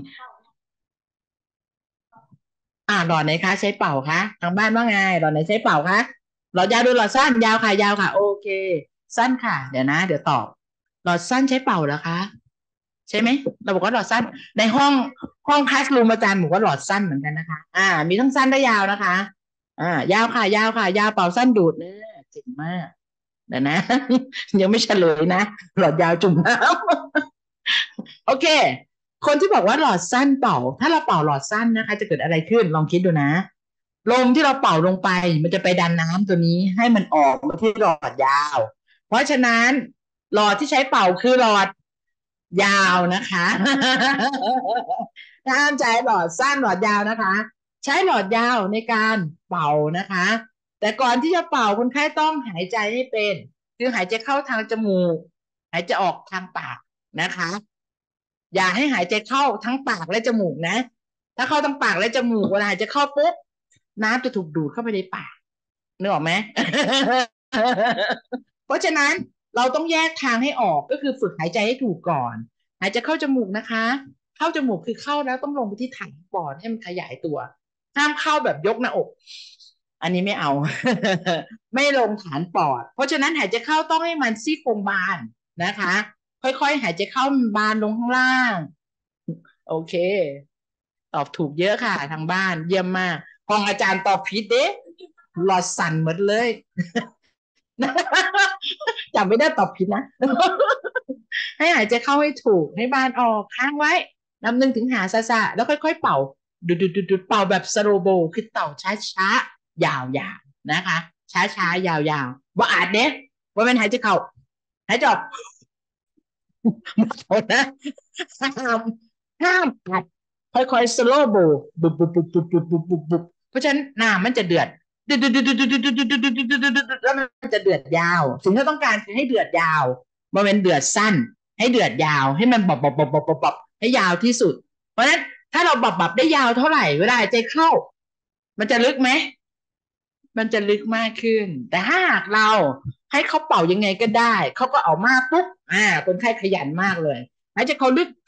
อ่าหลอดไหนคะใช้เป่าคะทางบ้านว่าไงหลอดไหนใช้เป่าคะหลอดยาวดูหลอดสั้นยาวค่ะยาวค่ะโอเคสั้นค่ะเดี๋ยวนะเดี๋ยวตอบหลอดสั้นใช้เป่าเหรอคะใช่ไหมเราบอกว่าหลอดสั้นในห้องห้องคลาสรูมอาจารย์บอกว่าหลอดสั้นเหมือนกันนะคะอ่ามีทั้งสั้นและยาวนะคะอ่ายาวค่ะยาวค่ะยาวเป่าสั้นดูดเนี่ยเจ๋งมากเดี๋ยวนะยังไม่เฉลยนะหลอดยาวจุ่มน้ำโอเค คนที่บอกว่าหลอดสั้นเป่าถ้าเราเป่าหลอดสั้นนะคะจะเกิดอะไรขึ้นลองคิดดูนะลมที่เราเป่าลงไปมันจะไปดันน้ำตัวนี้ให้มันออกมาที่หลอดยาวเพราะฉะนั้นหลอดที่ใช้เป่าคือหลอดยาวนะคะห้ามใช้หลอดสั้นหลอดยาวนะคะใช้หลอดยาวในการเป่านะคะแต่ก่อนที่จะเป่าคนไข้ต้องหายใจให้เป็นคือหายใจเข้าทางจมูกหายใจออกทางปากนะคะอย่าให้หายใจเข้าทั้งปากและจมูกนะถ้าเข้าทั้งปากและจมูกเวลาหายใจเข้าปุ๊บน้ำจะถูกดูดเข้าไปในปากนึกออกไหม เพราะฉะนั้นเราต้องแยกทางให้ออกก็คือฝึกหายใจให้ถูกก่อนหายใจเข้าจมูกนะคะเข้าจมูกคือเข้าแล้วต้องลงไปที่ฐานปอดให้มันขยายตัวห้ามเข้าแบบยกหน้าอกอันนี้ไม่เอาไม่ลงฐานปอดเพราะฉะนั้นหายใจเข้าต้องให้มันซี่โครงบานนะคะค่อยๆหายใจเข้าบานลงข้างล่างโอเคตอบถูกเยอะค่ะทางบ้านเยี่ยมมากพองอาจารย์ตอบผิดเด้หลอดสั่นหมดเลยจำไม่ได้ตอบผิดนะให้หายใจเข้าให้ถูกให้บานออกค้างไว้นับหนึ่งถึงหาซาซาแล้วค่อยๆเป่าดูดดูดเป่าแบบสโลโบคือเต่าช้าๆยาวๆนะคะช้าๆยาวๆว่าอาจเนี้ยว่ามันหายใจเข้าหายใจออกหมดนะห้ามห้ามอัดค่อยๆสโลโบบุบบุบบุบบุบบุบบุบบุบบุบเพราะฉะนั้นน้ำมันจะเดือดเดือดเดือดเดือดเดือดเดือดเดือดเดือดเดือดเดือดเดือดแล้วมันจะเดือดยาวสิ่งที่ต้องการคือให้เดือดยาวมันเป็นเดือดสั้นให้เดือดยาวให้มันบบบบบบบบบบให้ยาวที่สุดเพราะฉะนั้นถ้าเราบบบบได้ยาวเท่าไหร่เวลาใจเข้ามันจะลึกไหมมันจะลึกมากขึ้นแต่ถ้าหากเราให้เขาเป่ายังไงก็ได้เขาก็เอามาปุ๊บอ่าคนไข้ขยันมากเลยหายใจเขาลึก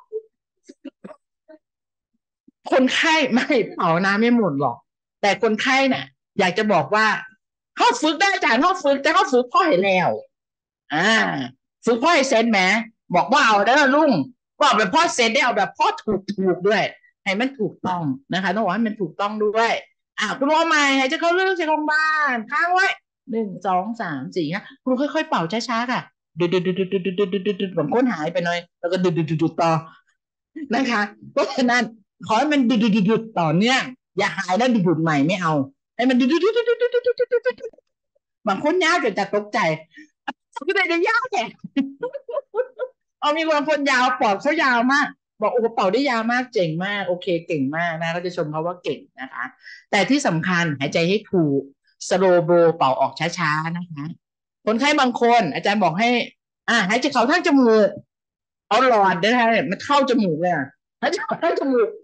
คนไข้ไม่เผาน้ำไม่หมดหรอกแต่คนไข้น่ะอยากจะบอกว่าเขาฝึกได้อาจารย์เขาฝึกแต่เขาฝึกพ่อให้แล้วอ่าฝึกพ่อให้เซนแหมบอกว่าเอาได้ลุงว่าแบบพ่อเซนได้เอาแบบพ่อถูกถูกด้วยให้มันถูกต้องนะคะต้องบอกให้มันถูกต้องด้วยอ่าคุณรู้ไหมให้จะเข้าเรื่องใช้ของบ้านค้างไว้หนึ่งสองสามสี่นะคุณค่อยๆเป่าช้าๆค่ะดุดดุดดุดดุดดุดดุดดุดดุดดุดบางคนหายไปหน่อยแล้วก็ดุดดุดดุดดุดต่อนะคะเพราะฉะนั้น ขอให้มันดุดดุดดุดต่อเนื่องอย่าหายแล้วดุดดุดใหม่ไม่เอาให้มันดุดดุดดุดดุดดุดดุดดุดดุดบางคนยาวจนจะตกใจก็เลยจะยาวแค่เอามีบางคนยาวปอดเขายาวมากบอกโอ้เป่าได้ยาวมากเจ๋งมากโอเคเก่งมากนะก็จะชมเขาว่าเก่งนะคะแต่ที่สำคัญหายใจให้ถูกสโลโบเป่าออกช้าๆนะคะคนไข้บางคนอาจารย์บอกให้อ่าหายใจเข้าทางจมูกเอาหลอดนะคะมันเข้าจมูกเลยหายใจเข้าทางจมูก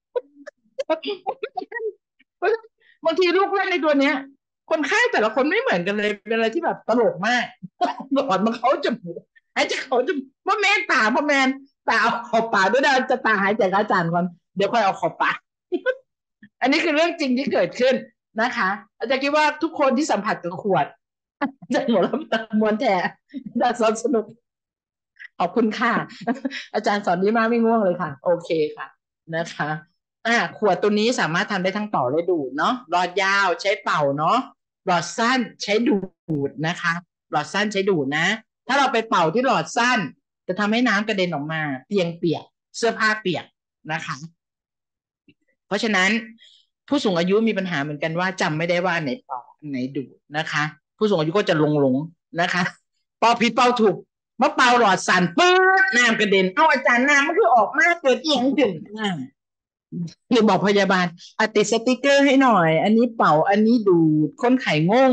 บางทีลูกเล่นในตัวเนี้ยคนไข้แต่ละคนไม่เหมือนกันเลยเป็นอะไรที่แบบตลกมากหลอดมันเขาจมูกหายใจเขาจมูกพ่อแม่ตาพ่อแม่ตาเอาขอบปากด้วยนะจะตาหายใจกระจานก่อนเดี๋ยวค่อยเอาขอบปากอันนี้คือเรื่องจริงที่เกิดขึ้นนะคะอาจารย์คิดว่าทุกคนที่สัมผัสกับขวดจะหัวเราะตะมวนแท้จะสอนสนุกขอบคุณค่ะอาจารย์สอนดีมากไม่ง่วงเลยค่ะโอเคค่ะนะคะอ่าขวดตัวนี้สามารถทำได้ทั้งเป่าและดูดเนาะหลอดยาวใช้เป่าเนาะหลอดสั้นใช้ดูดนะคะหลอดสั้นใช้ดูดนะถ้าเราไปเป่าที่หลอดสั้นจะทำให้น้ำกระเด็นออกมาเตียงเปียกเสื้อผ้าเปียกนะคะเพราะฉะนั้นผู้สูงอายุมีปัญหาเหมือนกันว่าจำไม่ได้ว่าอันไหนเป่าอันไหนดูดนะคะผู้สูงอายุก็จะหลงหลงนะคะเป่าผิดเป่าถูกเมื่อเป่าหลอดสั่นปื๊ดน้ำกระเด็นเอาอาจารย์น้ำมันคือออกมาเกิดเอียงถึงอ่า หรือบอกพยาบาลอะติดสติกเกอร์ให้หน่อย อันนี้เป่า อันนี้ดูดคนไข้งง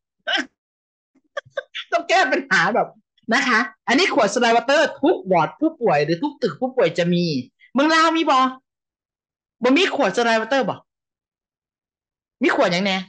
ต้องแก้ปัญหาแบบนะคะ อันนี้ขวดสไลด์วอเตอร์ทุกวอร์ดผู้ป่วยหรือทุกตึกผู้ป่วยจะมีเมืองลาวมีบอบ่มีขวดสไลด์วอเตอร์บอมีขวดอย่างแน่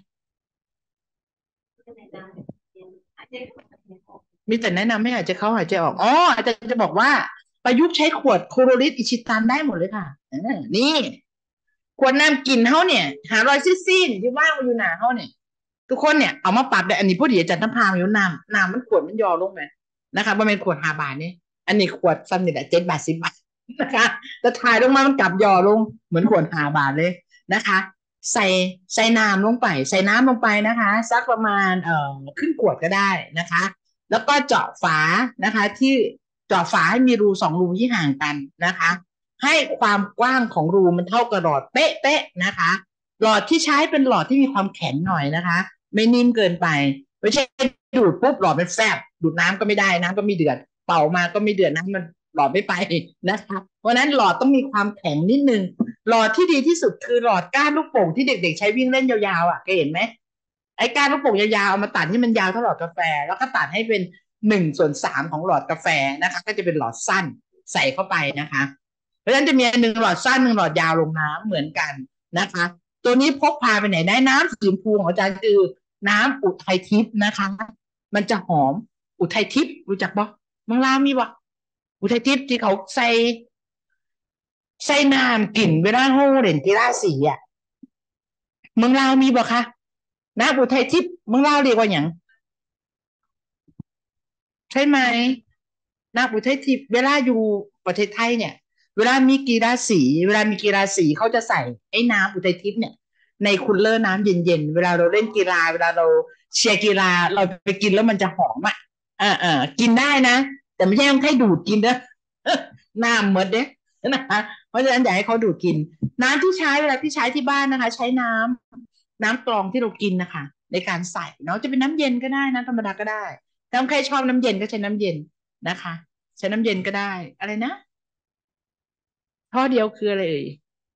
มีแต่แนะนำให้หายใจเข้าหายใจออกอ๋ออาจารย์จะบอกว่าประยุกต์ใช้ขวดโคโรลิสอิชิตันได้หมดเลยค่ะอ่านี่ขวดน้ำกินเฮาเนี่ยหารอยซีดๆที่ว่างอยู่หนาเฮาเนี่ย ทุกคนเนี่ยเอามาปรับได้อันนี้พอดีอาจารย์ทั้งพามาอยู่น้ำน้ำมันขวดมันยอลงไหมนะคะมันเป็นขวดห้าบาทนี่อันนี้ขวดซ้ำนี่แหละเจ็ดบาทสิบบาทนะคะแต่ถ่ายลงมามันกลับยอลงเหมือนขวดห้าบาทเลยนะคะใส่ใส่น้ำลงไปใส่น้ำลงไปนะคะสักประมาณเอ่อขึ้นขวดก็ได้นะคะแล้วก็เจาะฝานะคะที่เจาะฝาให้มีรูสองรูที่ห่างกันนะคะให้ความกว้างของรูมันเท่ากับหลอดเป๊ะๆนะคะหลอดที่ใช้เป็นหลอดที่มีความแข็งหน่อยนะคะไม่นิ่มเกินไปไม่ใช่ดูดปุ๊บหลอดมันแฟบดูดน้ำก็ไม่ได้น้ำก็ไม่เดือดเป่ามาก็ไม่เดือดน้ำมันหลอดไม่ไปนะคะเพราะนั้นหลอดต้องมีความแข็งนิดนึงหลอดที่ดีที่สุดคือหลอดก้านลูกโป่งที่เด็กๆใช้วิ่งเล่นยาวๆอ่ะเคยเห็นไหมไอ้ก้านลูกโป่งยาวๆเอามาตัดให้มันยาวเท่าหลอดกาแฟแล้วก็ตัดให้เป็นหนึ่งส่วนสามของหลอดกาแฟนะคะก็จะเป็นหลอดสั้นใส่เข้าไปนะคะเพราะฉะนั้นจะมีหนึ่งหลอดสั้นหนึ่งหลอดยาวลงน้ำเหมือนกันนะคะตัวนี้พกพาไปไหนได้น้ำสีชมพูของอาจารย์คือน้ำอุทัยทิพย์นะคะมันจะหอมอุทัยทิพย์รู้จักปะเมืองลาวมีปะอุทัยทิพย์ที่เขาใส่ใส่น้ำกลิ่นเวลาโฮเด่นกีฬาสีอ่ะเมืองลาวมีปะคะน้ำอุทัยทิพย์เมืองลาวเรียกว่าอย่างใช่ไหม นาคอุทัยทิพย์เวลาอยู่ประเทศไทยเนี่ยเวลามีกีฬาสีเวลามีกีฬาสีเขาจะใส่ไอ้น้ำอุทัยทิพย์เนี่ยในคูลเลอร์น้ำเย็นๆเวลาเราเล่นกีฬาเวลาเราเชียร์กีฬาเราไปกินแล้วมันจะหอมอ่ะอ่าอ่ากินได้นะแต่ไม่ใช่ต้องให้ดูดกินนะน้ำเหมือนเด้นะคะเพราะฉะนั้นอยากให้เขาดูดกินน้ำที่ใช้เวลาที่ใช้ที่บ้านนะคะใช้น้ำน้ำกรองที่เรากินนะคะในการใส่เนาะจะเป็นน้ำเย็นก็ได้น้ำธรรมดาก็ได้ถ้าใครชอบน้ำเย็นก็ใช้น้ำเย็นนะคะใช้น้ำเย็นก็ได้อะไรนะข้อเดียวคืออะไรเอ่ย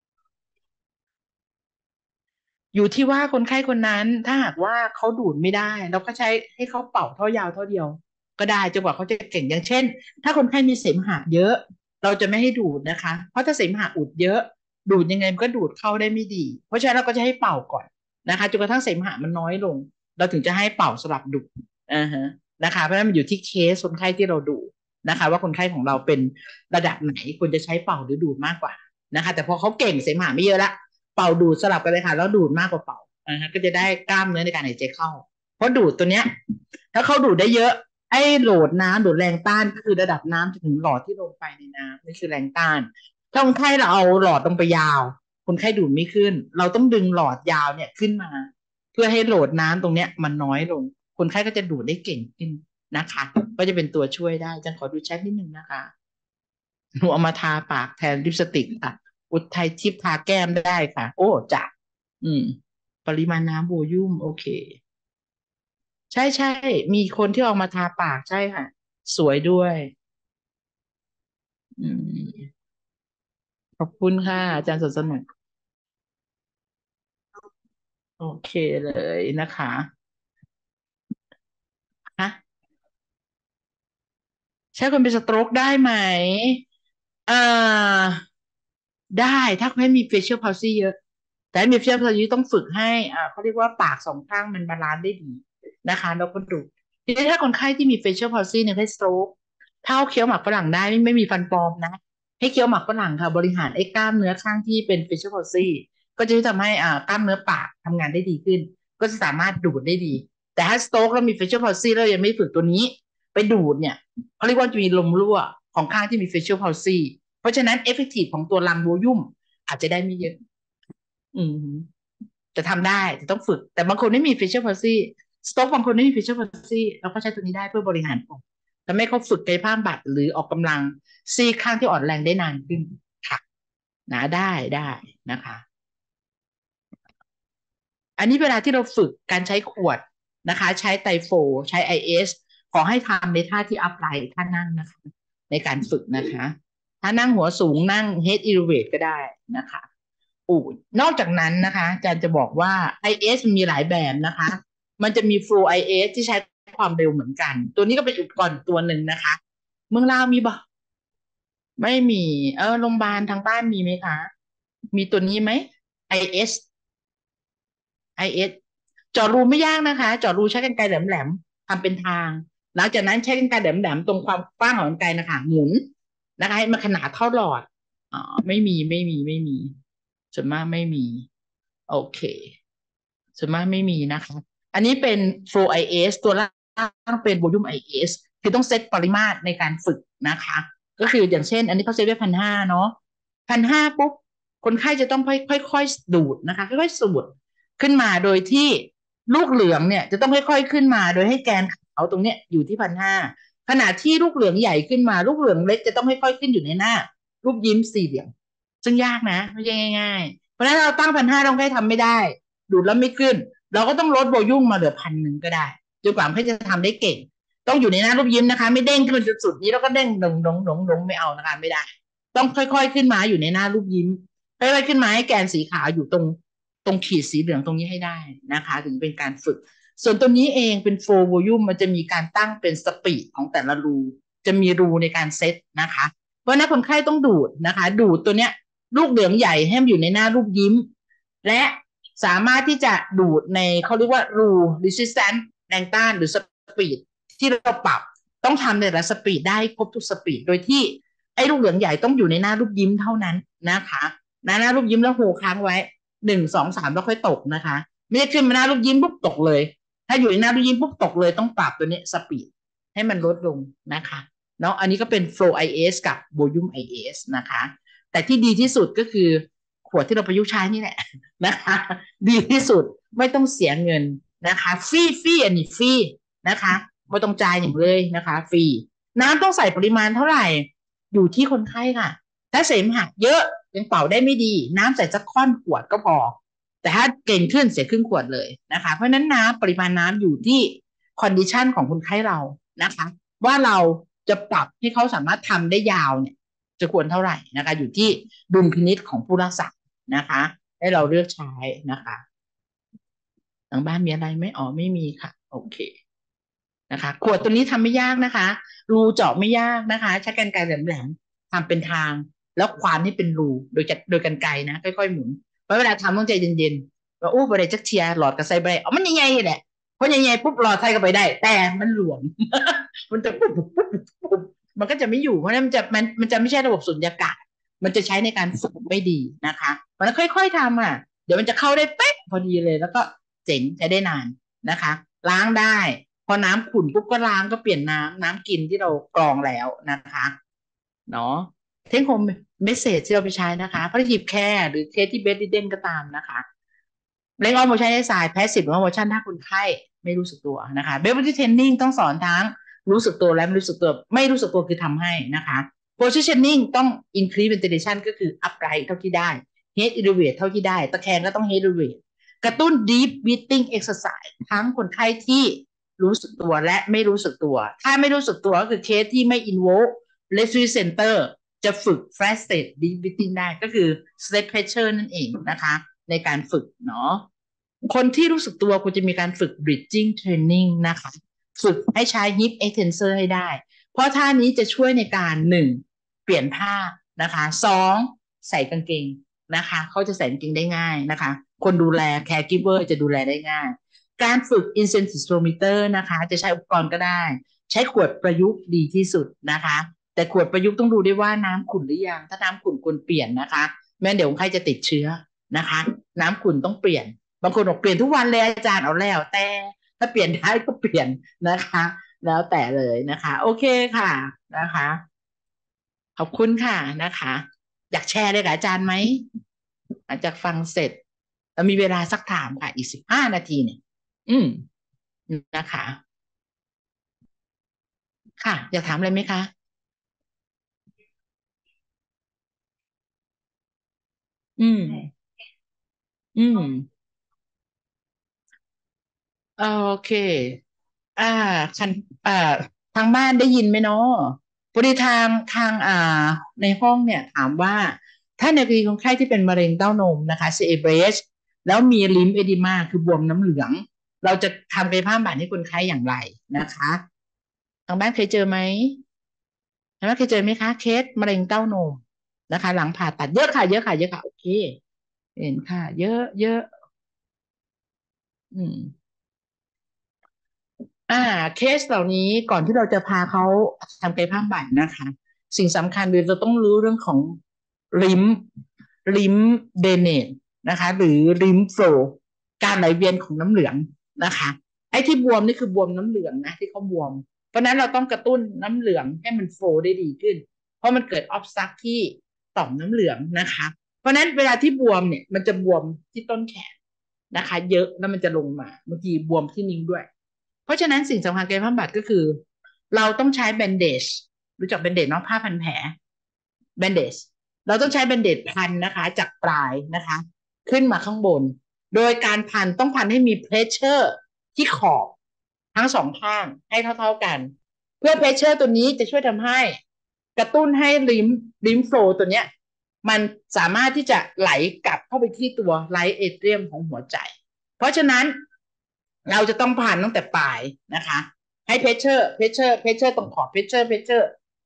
อยู่ที่ว่าคนไข้คนนั้นถ้าหากว่าเขาดูดไม่ได้เราก็ใช้ให้เขาเป่าท่อยาวเท่าเดียวก็ได้จนกว่าเขาจะเก่งอย่างเช่นถ้าคนไข้มีเสมหะเยอะเราจะไม่ให้ดูดนะคะเพราะถ้าเสมหะอุดเยอะดูดยังไงมันก็ดูดเข้าได้ไม่ดีเพราะฉะนั้นเราก็จะให้เป่าก่อนนะคะจนกระทั่งเสมหะมันน้อยลงเราถึงจะให้เป่าสลับดูดอ่าฮะนะคะเพราะฉะนั้นมันอยู่ที่เคสคนไข้ที่เราดูนะคะว่าคนไข้ของเราเป็นระดับไหนควรจะใช้เป่าหรือดูดมากกว่านะคะแต่พอเขาเก่งเสมหะไม่เยอะละ เป่าดูดสลับกันเลยค่ะแล้วดูดมากกว่าเป่าอ่าฮะก็จะได้กล้ามเนื้อในการหายใจเข้าเพราะดูดตัวเนี้ยถ้าเขาดูดได้เยอะไอ้โหลดน้ำดูดแรงต้านก็คือระดับน้ำจะถึงหลอดที่ลงไปในน้ำนี่คือแรงต้านถ้าคนไข้เราเอาหลอดลงไปยาวคนไข้ดูดไม่ขึ้นเราต้องดึงหลอดยาวเนี่ยขึ้นมาเพื่อให้โหลดน้ำตรงเนี้ยมันน้อยลงคนไข้ก็จะดูดได้เก่งขึ้นนะคะก็จะเป็นตัวช่วยได้จะขอดูแชทนิดนึงนะคะหนูเอามาทาปากแทนลิปสติกค่ะ อุทัยทิพย์ทาแก้มได้ค่ะโอ้จ้ะอืมปริมาณน้ำโวลยูมโอเคใช่ใช่มีคนที่ออกมาทาปากใช่ค่ะสวยด้วยอืมขอบคุณค่ะอาจารย์สนสนุกโอเคเลยนะคะฮะใช่คนเป็นสโตรกได้ไหมอ่าได้ถ้าคนไม่มี facial palsy เยอะแต่ถ้ามี facial palsy ต้องฝึกให้อ่าเขาเรียกว่าปากสองข้างมันบาลานซ์ได้ดีนะคะแล้วก็ดูทีนี้ถ้าคนไข้ที่มี facial palsy เนี่ยให้ stroke ถ้าเขาเคี้ยวหมากฝรั่งได้ไม่ไม่มีฟันปลอมนะให้เคี้ยวหมากฝรั่งค่ะบริหารไอ้กล้ามเนื้อข้างที่เป็น facial palsy ก็จะทำให้อ่ากล้ามเนื้อปากทำงานได้ดีขึ้นก็จะสามารถดูดได้ดีแต่ถ้า stroke แล้วมี facial palsy แล้วยังไม่ฝึกตัวนี้ไปดูดเนี่ยเขาเรียกว่าจะมีลมรั่วของข้างที่มี facial palsy เพราะฉะนั้น effective ของตัวรังโวลยุ่มอาจจะได้ไม่เยอะอืมจะทำได้จะต้องฝึกแต่บางคนไม่มี facial palsy สโต๊กบางคนไม่มี facial palsy เราก็ใช้ตัวนี้ได้เพื่อบริหารผมทำให้เขาฝึกกายภาพบำบัดหรือออกกำลังซีกข้างที่อ่อนแรงได้นานขึ้นค่ะนะได้ได้นะคะอันนี้เวลาที่เราฝึกการใช้ขวดนะคะใช้ไตรโฟใช้ ไอ เอส ขอให้ทำในท่าที่อัพไ i ท่านั่งนะคะในการฝึกนะคะถ้านั่งหัวสูงนั่ง head elevate ก็ได้นะคะ อูนอกจากนั้นนะคะอาจารย์จะบอกว่า ไอ เอส มนมีหลายแบบนะคะมันจะมี Flow ไอ เอส ที่ใช้ความเร็วเหมือนกันตัวนี้ก็เป็นอุปกรณ์ตัวหนึ่งนะคะเมืองลาวมีบ่ไม่มีเออโรงพยาบาลทางบ้านมีไหมคะมีตัวนี้ไหม ไอ เอส ไอ เอส เจาะรูไม่ยากนะคะเจาะรูใช้กรรไกรแหลมๆทำเป็นทางหลังจากนั้นใช้กรรไกรแหลมๆตรงความกว้างของกรรไกรนะคะหมุนนะคะให้มันขนาดเท่าหลอดอ๋อไม่มีไม่มีไม่มีส่วนมากไม่มีโอเค ส่วนมากไม่มีนะคะอันนี้เป็น Flow ไอ เอส ตัวล่างเป็น Volume ไอ เอส คือต้องเซตปริมาตรในการฝึกนะคะก็คืออย่างเช่นอันนี้เขาเซตไว้พันห้าเนาะพันห้าปุ๊บคนไข้จะต้องค่อยๆดูดนะคะค่อยๆสูดขึ้นมาโดยที่ลูกเหลืองเนี่ยจะต้องค่อยๆขึ้นมาโดยให้แกนขาวตรงเนี้ยอยู่ที่พันห้าขณะที่ลูกเหลืองใหญ่ขึ้นมาลูกเหลืองเล็กจะต้องค่อยๆขึ้นอยู่ในหน้ารูปยิ้มสี่เหลี่ยมซึ่งยากนะไม่ใช่ง่ายๆเพราะฉะนั้นเราตั้งพันห้าต้องให้ทำไม่ได้ ดูดแล้วไม่ขึ้นเราก็ต้องลดโวลุ่มมาเหลือพันหนึ่งก็ได้จนกว่าเขาจะทำได้เก่งต้องอยู่ในหน้ารูปยิ้มนะคะไม่เด้งขึ้นสุดๆนี้แล้วก็เด้งดงดงดงดงไม่เอานะคะไม่ได้ต้องค่อยๆขึ้นมาอยู่ในหน้ารูปยิ้มค่อยๆขึ้นมาให้แกนสีขาวอยู่ตรงตรงขีดสีเหลืองตรงนี้ให้ได้นะคะถึงเป็นการฝึกส่วนตัวนี้เองเป็นโฟล์วอลลุ่มมันจะมีการตั้งเป็นสปีดของแต่ละรูจะมีรูในการเซตนะคะเพราะนั้นคนไข้ต้องดูดนะคะดูดตัวเนี้ยลูกเหลืองใหญ่ให้มันอยู่ในหน้ารูปยิ้มและสามารถที่จะดูดในเขาเรียกว่ารู resistance แรงต้านหรือสปีดที่เราปรับต้องทำในระดับสปีดได้ครบทุกสปีดโดยที่ไอ้ลูกเหลืองใหญ่ต้องอยู่ในหน้ารูปยิ้มเท่านั้นนะคะหน้าหน้ารูปยิ้มแล้วโหค้างไว้หนึ่งสองสามแล้วค่อยตกนะคะไม่ได้ขึ้นมาหน้ารูปยิ้มปุ๊บตกเลยถ้าอยู่ในหน้ารูปยิ้มปุ๊บตกเลยต้องปรับตัวนี้สปีดให้มันลดลงนะคะเนาะอันนี้ก็เป็น Flow ไอ เอส กับ Volume ไอ เอส นะคะแต่ที่ดีที่สุดก็คือขวดที่เราประยุกต์ใช้นี่แหละนะคะดีที่สุดไม่ต้องเสียเงินนะคะฟรีฟรีอันนี้ฟรีนะคะไม่ต้องจ่ายอย่างเลยนะคะฟรีน้ำต้องใส่ปริมาณเท่าไหร่อยู่ที่คนไข้ค่ะถ้าเสมหะเยอะยังเป่าได้ไม่ดีน้ำใส่สักค่อนขวดก็พอแต่ถ้าเก่งขึ้นเสียครึ่งขวดเลยนะคะเพราะนั้นน้ำปริมาณน้ำอยู่ที่คอนดิชันของคนไข้เรานะคะว่าเราจะปรับให้เขาสามารถทำได้ยาวเนี่ยจะควรเท่าไหร่นะคะอยู่ที่ดุลพินิจของผู้รักษานะคะให้เราเลือกใช้นะคะทางบ้านมีอะไรไหมอ๋อไม่มีค่ะโอเคนะคะขวดตัวนี้ทำไม่ยากนะคะรูเจาะไม่ยากนะคะใช้กรรไกรแหลมๆทำเป็นทางแล้วควานให้เป็นรูโดยโดยกรรไกรนะค่อยๆหมุนเพราะเวลาทำต้องใจเย็นๆว่าอู้บริจักเทียหลอดกับไซเบรอ๋อมันยังไงแหละเพราะยังไงปุ๊บหลอดไทยก็ไปได้แต่มันหลวม มันจะปุ๊บปุ๊บปุ๊บปุ๊บมันก็จะไม่อยู่เพราะนั้นมันจะมันมันจะไม่ใช่ระบบสุญญากาศมันจะใช้ในการฝึกไม่ดีนะคะเพราะนั้นค่อยๆทำอ่ะเดี๋ยวมันจะเข้าได้เป๊ะพอดีเลยแล้วก็เจ๋งใช้ได้นานนะคะล้างได้พอน้ำขุ่นปุ๊บก็ล้างก็เปลี่ยนน้ำน้ำกินที่เรากรองแล้วนะคะเนาะเทคโฮมเมสเซจที่เราไปใช้นะคะพ a l l i a t i v e care หรือเคสที่เบสดิเดนก็ตามนะคะเร่งออโมชันได้สายแพสซีฟหรือออโมชันถ้าคนไข้ไม่รู้สึกตัวนะคะเบสดิเทนนิ่งต้องสอนทั้งรู้สึกตัวและไม่รู้สึกตัวไม่รู้สึกตัวคือทำให้นะคะ positioning ต้อง increase ventilation ก็คือ upright เท่าที่ได้ head elevate เท่าที่ได้ตะแคงก็ต้อง head elevate กระตุ้น deep breathing exercise ทั้งคนไข้ที่รู้สึกตัวและไม่รู้สึกตัวถ้าไม่รู้สึกตัวก็คือเคสที่ไม่ invoke respiratory center จะฝึก flat state deep breathing ได้ก็คือ state pressure นั่นเองนะคะในการฝึกเนาะคนที่รู้สึกตัวควรจะมีการฝึก bridging training นะคะฝึกให้ใช้ hip extensor ให้ได้เพราะท่านี้จะช่วยในการหนึ่งเปลี่ยนผ้านะคะสองใส่กางเกงนะคะเขาจะใส่กางเกงได้ง่ายนะคะคนดูแล caregiver จะดูแลได้ง่ายการฝึก insensitivity นะคะจะใช้อุปกรณ์ก็ได้ใช้ขวดประยุกต์ดีที่สุดนะคะแต่ขวดประยุกต์ต้องดูด้วยว่าน้ำขุ่นหรือยังถ้าน้ำขุ่นควรเปลี่ยนนะคะแม้เดี๋ยวคนไข้จะติดเชื้อนะคะน้ำขุ่นต้องเปลี่ยนบางคนบอกเปลี่ยนทุกวันเลยอาจารย์เอาแล้วแต่ถ้าเปลี่ยนได้ก็เปลี่ยนนะคะแล้วแต่เลยนะคะโอเคค่ะนะคะขอบคุณค่ะนะคะอยากแชร์เลยกับอาจารย์ไหมหลังจากฟังเสร็จเรามีเวลาสักถามค่ะอีกสิบห้านาทีเนี่ยอืมนะคะค่ะอยากถามอะไรไหมคะอืมอืมโอเคอ่าคันอ่าทางบ้านได้ยินไหมเนาะพอดีทางทางอ่าในห้องเนี่ยถามว่าถ้าในกรณีคนไข้ที่เป็นมะเร็งเต้านมนะคะ ซี เอ Breast แล้วมีลิมเอดิมาคือบวมน้ำเหลืองเราจะทำกายภาพบำบัดให้คนไข้อย่างไรนะคะทางบ้านเคยเจอไหมทางบ้านเคยเจอไหมคะเคสมะเร็งเต้านมนะคะหลังผ่าตัดเยอะค่ะเยอะค่ะเยอะค่ะโอเคเห็นค่ะเยอะเยอะอืม อ่าเคสเหล่านี้ก่อนที่เราจะพาเขาทำกายภาพบำบัดนะคะสิ่งสำคัญคือเราต้องรู้เรื่องของลิมลิมเดเนตนะคะหรือลิมโฟลการไหลเวียนของน้ำเหลืองนะคะไอ้ที่บวมนี่คือบวมน้ำเหลืองนะที่เขาบวมเพราะนั้นเราต้องกระตุ้นน้ำเหลืองให้มันโฟลได้ดีขึ้นเพราะมันเกิดออฟซักที่ต่อมน้ำเหลืองนะคะเพราะนั้นเวลาที่บวมเนี่ยมันจะบวมที่ต้นแขนนะคะเยอะแล้วมันจะลงมาบางทีบวมที่นิ้วด้วย เพราะฉะนั้นสิ่งสำคัญกายภาพบำบัดก็คือเราต้องใช้แบนเดจรู้จักแบนเดจเนาะผ้าพันแผลแบนเดจเราต้องใช้แบนเดจพันนะคะจากปลายนะคะขึ้นมาข้างบนโดยการพันต้องพันให้มีเพรสเชอร์ที่ขอบทั้งสองข้างให้เท่าๆกันเพื่อเพรสเชอร์ตัวนี้จะช่วยทำให้กระตุ้นให้ลิมลิมโฟลตัวเนี้ยมันสามารถที่จะไหลกลับเข้าไปที่ตัวไลท์เอเทรียมของหัวใจเพราะฉะนั้นเราจะต้องผ่านตั้งแต่ปลายนะคะให้เพชเชอร์เพชเชอร์เพชเชอร์ตรงขอบเพชเชอร์เพชเชอร์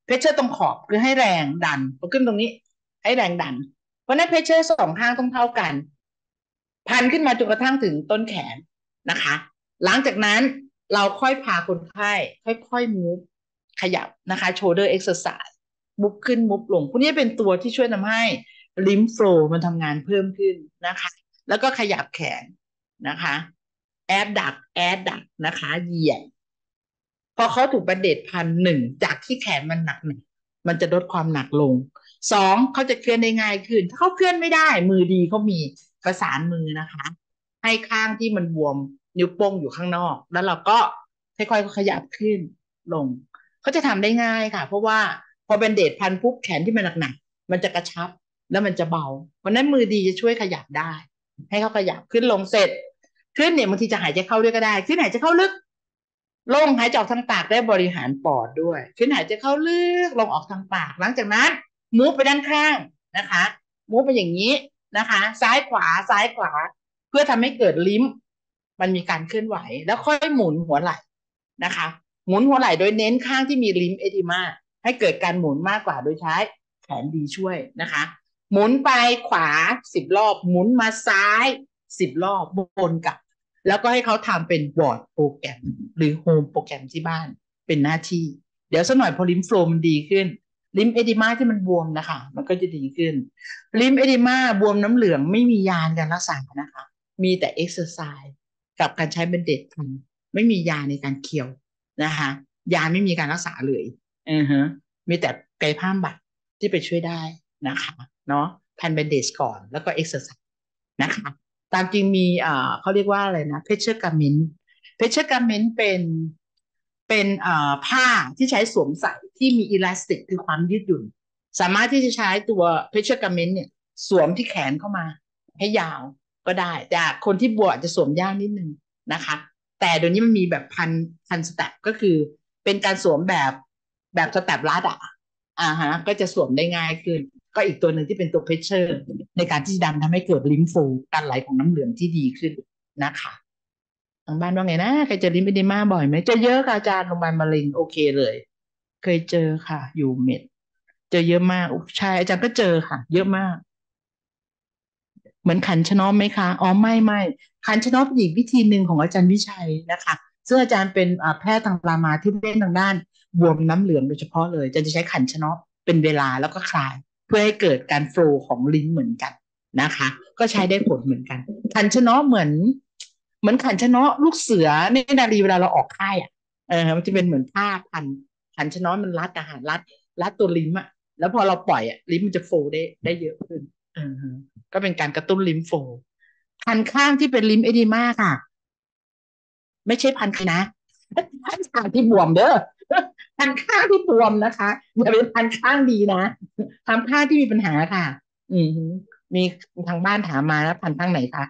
เพชเชอร์ตรงขอบคือให้แรงดันพอขึ้นตรงนี้ให้แรงดันเพราะนั้นเพชเชอร์สองข้างต้องเท่ากันพันขึ้นมาจนกระทั่งถึงต้นแขนนะคะหลังจากนั้นเราค่อยพาคนไข้ค่อยๆ move ขยับนะคะ shoulder exercise มุบขึ้นมุบลงพวกนี้เป็นตัวที่ช่วยทำให้ lymph flow มันทำงานเพิ่มขึ้นนะคะแล้วก็ขยับแขนนะคะแอดดักแอดดักนะคะเหยียดพอเขาถูกแบนเดจพันหนึ่งจากที่แขนมันหนักหนึ่งมันจะลดความหนักลงสองเขาจะเคลื่อนได้ง่ายขึ้นถ้าเขาเคลื่อนไม่ได้มือดีเขามีประสานมือนะคะให้ข้างที่มันบวมนิ้วโป้งอยู่ข้างนอกแล้วเราก็ค่อยๆขยับขึ้นลงเขาจะทำได้ง่ายค่ะเพราะว่าพอแบนเดจพันปุ๊บแขนที่มันหนักๆมันจะกระชับแล้วมันจะเบาวันนั้นมือดีจะช่วยขยับได้ให้เขาขยับขึ้นลงเสร็จขึ้นเนี่ยบางทีจะหายใจเข้าด้วยก็ได้ขึ้นหายใจเข้าลึก ลงหายใจออกทางปากได้บริหารปอดด้วยขึ้นหายใจเข้าลึกลงออกทางปากหลังจากนั้นมูฟไปด้านข้างนะคะมูฟไปอย่างนี้นะคะซ้ายขวาซ้ายขวาเพื่อทำให้เกิดลิ้มมันมีการเคลื่อนไหวแล้วค่อยหมุนหัวไหล่นะคะหมุนหัวไหล่โดยเน้นข้างที่มีลิ้มเอดิมาให้เกิดการหมุนมากกว่าโดยใช้แขนดีช่วยนะคะหมุนไปขวาสิบรอบหมุนมาซ้ายสิบรอบบนกับ แล้วก็ให้เขาทำเป็นวอร์ดโปรแกรมหรือโฮมโปรแกรมที่บ้านเป็นหน้าที่ เดี๋ยวสักหน่อยพอลิมโฟลมันดีขึ้นลิมเอดิมาที่มันบวมนะคะมันก็จะดีขึ้นลิมเอดิมาบวมน้ำเหลืองไม่มียาการรักษานะคะมีแต่เอ็กซ์เซอร์ไซส์กับการใช้เบนเด็ดพันไม่มียาในการเคี่ยวนะคะยาไม่มีการรักษาเลยอือฮะมีแต่กายภาพบำบัดที่ไปช่วยได้นะคะเนาะพันเบนเดจก่อนแล้วก็เอ็กซ์เซอร์ไซส์นะคะ ตามจริงมีอ่าเขาเรียกว่าอะไรนะเพชเชอร์การ์เมนต์เพชเชอร์การ์เมนต์เป็นเป็นอ่าผ้าที่ใช้สวมใส่ที่มีอิลาสติกคือความยืดหยุ่นสามารถที่จะใช้ตัวเพชเชอร์การ์เมนต์เนี่ยสวมที่แขนเข้ามาให้ยาวก็ได้แต่คนที่บวชจะสวมยากนิดนึงนะคะแต่เดี๋ยวนี้มันมีแบบพันพันสเต็ปก็คือเป็นการสวมแบบแบบสเต็ปลัดอ่ะอ่าฮะก็จะสวมได้ง่ายขึ้น ก็อีกตัวหนึ่งที่เป็นตัวเพชเชอร์ในการที่ดันทำให้เกิดลิมโฟการไหลของน้ำเหลืองที่ดีขึ้นนะคะทางบ้านว่าไงนะเคยเจอลิมเอดิมาบ่อยไหมเจอเยอะค่ะอาจารย์โรงพยาบาลมะเร็งโอเคเลยเคยเจอค่ะอยู่เม็ดเจอเยอะมากใช่อาจารย์ก็เจอค่ะเยอะมากเหมือนขันชะน็อปไหมคะอ๋อไม่ไม่ขันชะน็อปอีกวิธีหนึ่งของอาจารย์วิชัยนะคะซึ่งอาจารย์เป็นแพทย์ทางรามาที่เล่นทางด้านบวมน้ำเหลืองโดยเฉพาะเลยอาจารย์จะใช้ขันชะน็อปเป็นเวลาแล้วก็คลาย เพื่อให้เกิดการโฟลว์ของลิ้นเหมือนกันนะคะก็ใช้ได้ผลเหมือนกันขันชะเนาะเหมือนเหมือนขันชะเนาะลูกเสือในนารีเวลาเราออกค่ายอ่ะเออมันจะเป็นเหมือนผ้าพันขันชะเนาะมันรัดอาหารรัดรัดตัวลิ้นอ่ะแล้วพอเราปล่อยอ่ะลิ้นมันจะโฟลว์ได้ได้เยอะขึ้นเออก็เป็นการกระตุ้นลิ้นโฟลว์พันข้างที่เป็นลิ้นเอดีมาค่ะไม่ใช่พันนะพันข้างที่บวมเด้อพันข้างที่บวมนะคะอย่าเป็นพันข้างดีนะทำข้างที่มีปัญหาค่ะอืมมีทางบ้านถามมาแล้วพันข้างไหนคะ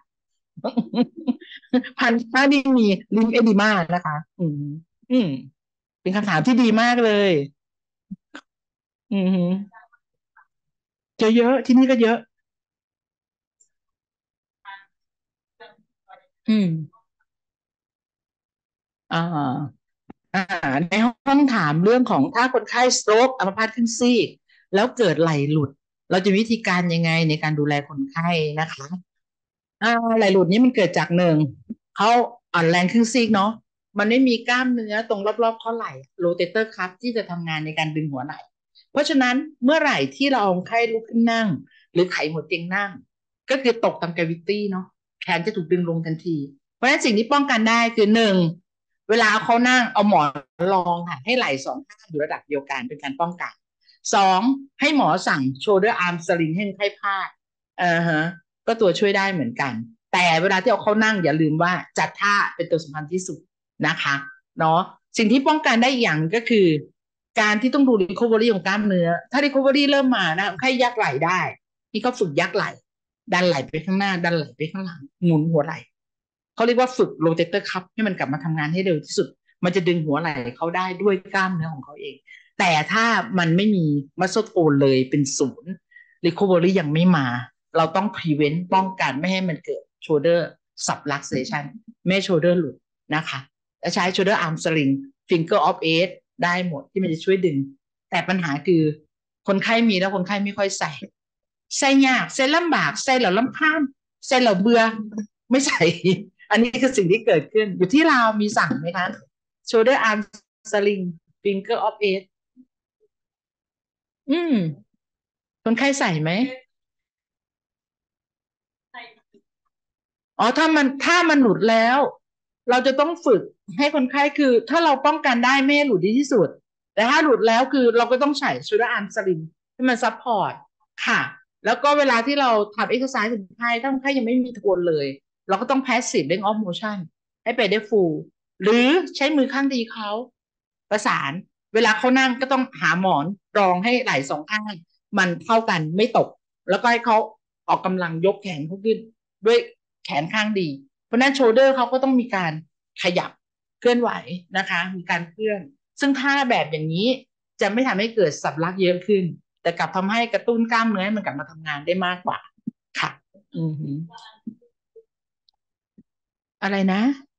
พันข้างที่มีลิมเอดีมานะคะอืมอืมเป็นคำถามที่ดีมากเลยอืมเจอเยอะที่นี่ก็เยอะอืมอ่า อ่าในห้องถามเรื่องของถ้าคนไข้สโตรกอัมพาตขึ้นซีกแล้วเกิดไหลหลุดเราจะวิธีการยังไงในการดูแลคนไข้นะคะอ่าไหลหลุดนี้มันเกิดจากหนึ่งเขาอ่อนแรงครึ่งซีกเนาะมันไม่มีกล้ามเนื้อตรงรอบๆข้อไหล่โรเตเตอร์คัฟที่จะทำงานในการดึงหัวไหล่เพราะฉะนั้นเมื่อไหร่ที่เราเอาคนไข้ลุกขึ้นนั่งหรือไขหัวเตียงนั่งก็คือตกตามกราวิตี้เนาะแขนจะถูกดึงลงทันทีเพราะฉะนั้นสิ่งที่ป้องกันได้คือหนึ่งเวลาเขานั่งเอาหมอนรองค่ะให้ไหล่สองข้างอยู่ระดับเดียวกันเป็นการป้องกันสองให้หมอสั่ง shoulder arm sling ให้คนไข้พาดอ่าฮะ ก็ตัวช่วยได้เหมือนกัน แต่เวลาที่เอาเข้านั่งอย่าลืมว่าจัดท่าเป็นตัวสำคัญที่สุดนะคะเนาะสิ่งที่ป้องกันได้อีกอย่างก็คือการที่ต้องดู recovery ของกล้ามเนื้อถ้า recovery เริ่มมานะให้ยักไหล่ได้นี่ก็ฝึกยักไหล่ดันไหล่ไปข้างหน้าดันไหล่ไปข้างหลังหมุนหัวไหล่เขาเรียกว่าฝึก rotator cuff ให้มันกลับมาทำงานให้เร็วที่สุดมันจะดึงหัวไหล่เขาได้ด้วยกล้ามเนื้อของเขาเองแต่ถ้ามันไม่มี muscle tone เลยเป็นศูนย์ recovery ยังไม่มา เราต้อง prevent ป้องกันไม่ให้มันเกิด shoulder subluxation ไม่ให้ shoulder หลุดนะคะและใช้ shoulder arm sling finger of eight ได้หมดที่มันจะช่วยดึงแต่ปัญหาคือคนไข้มีแล้วคนไข้ไม่ค่อยใส่ใส่ยากใส่ลำบากใส่แล้วลำคาญใส่แล้วเบื่อไม่ใส่อันนี้คือสิ่งที่เกิดขึ้นอยู่ที่เรามีสั่งไหมคะ shoulder arm sling finger of eight อืมคนไข้ใส่ไหม อ๋อถ้ามันถ้ามันหลุดแล้วเราจะต้องฝึกให้คนไข้คือถ้าเราป้องกันได้ไม่ให้หลุดดีที่สุดแต่ถ้าหลุดแล้วคือเราก็ต้องใส่ชุดอาร์มสลิมให้มันซัพพอร์ตค่ะแล้วก็เวลาที่เราทำเอ็กซ์ไซส์คนไข้ถ้าคนไข้ยังไม่มีโทนเลยเราก็ต้องแพสซีฟเร่งออฟโมชั่นให้ไปได้ฟูลหรือใช้มือข้างดีเขาประสานเวลาเขานั่งก็ต้องหาหมอนรองให้ไหล่สองข้างมันเท่ากันไม่ตกแล้วก็ให้เขาออกกำลังยกแขนเขาขึ้นด้วยแขนข้างดี เพราะนั้นโชเดอร์เขาก็ต้องมีการขยับเคลื่อนไหวนะคะมีการเคลื่อนซึ่งท่าแบบอย่างนี้จะไม่ทำให้เกิดสับลักเยอะขึ้นแต่กลับทำให้กระตุ้นกล้ามเนื้อให้มันกลับมาทำงานได้มากกว่าค่ะอือหืออะไรนะ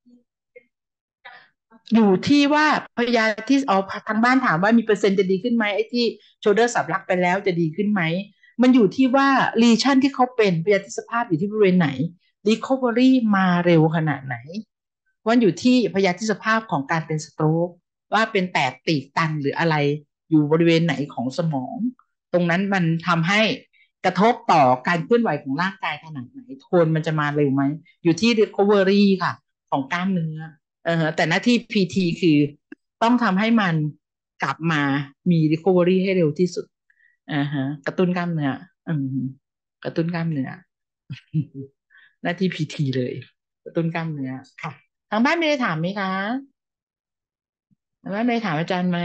อยู่ที่ว่าพยาที่เอาทางบ้านถามว่ามีเปอร์เซ็นต์จะดีขึ้นไหมไอ้ที่โชเดอร์สับลักไปแล้วจะดีขึ้นไหมมันอยู่ที่ว่าลีชั่นที่เขาเป็นพยาธิสภาพอยู่ที่บริเวณไหน Recovery มาเร็วขนาดไหน ว่าอยู่ที่พยาธิสภาพของการเป็นสโตรกว่าเป็นแตกตีบตันหรืออะไรอยู่บริเวณไหนของสมองตรงนั้นมันทำให้กระทบต่อการเคลื่อนไหวของร่างกายขนาดไหนโทนมันจะมาเร็วไหมอยู่ที่ recovery ค่ะของกล้ามเนื้อเออแต่หน้าที่ พี ที คือต้องทำให้มันกลับมามี recovery ให้เร็วที่สุดอ่าฮะกระตุ้นกล้ามเนื้ออืมกระตุ้นกล้ามเนื้อหน้าที่ พี ที เลยกระตุ้นกล้ามเนื้อค่ะ ทางบ้านไม่ได้ถามไหมคะทางบ้านไม่ได้ถามอาจารย์ไหม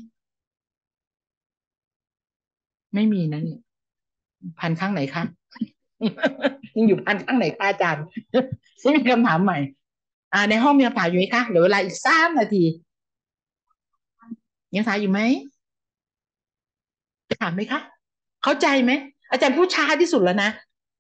ไม่มีนะนี่พันข้างไหนคะยังอยู่พันข้างไหนคะอาจารย์ไม่มีคำถามใหม่อ่าในห้องมีคำถามอยู่ไหมคะเหลือเวลาอีกสามนาทียังถามอยู่ไหมจะถามไหมคะเข้าใจไหมอาจารย์พูดช้าที่สุดแล้วนะ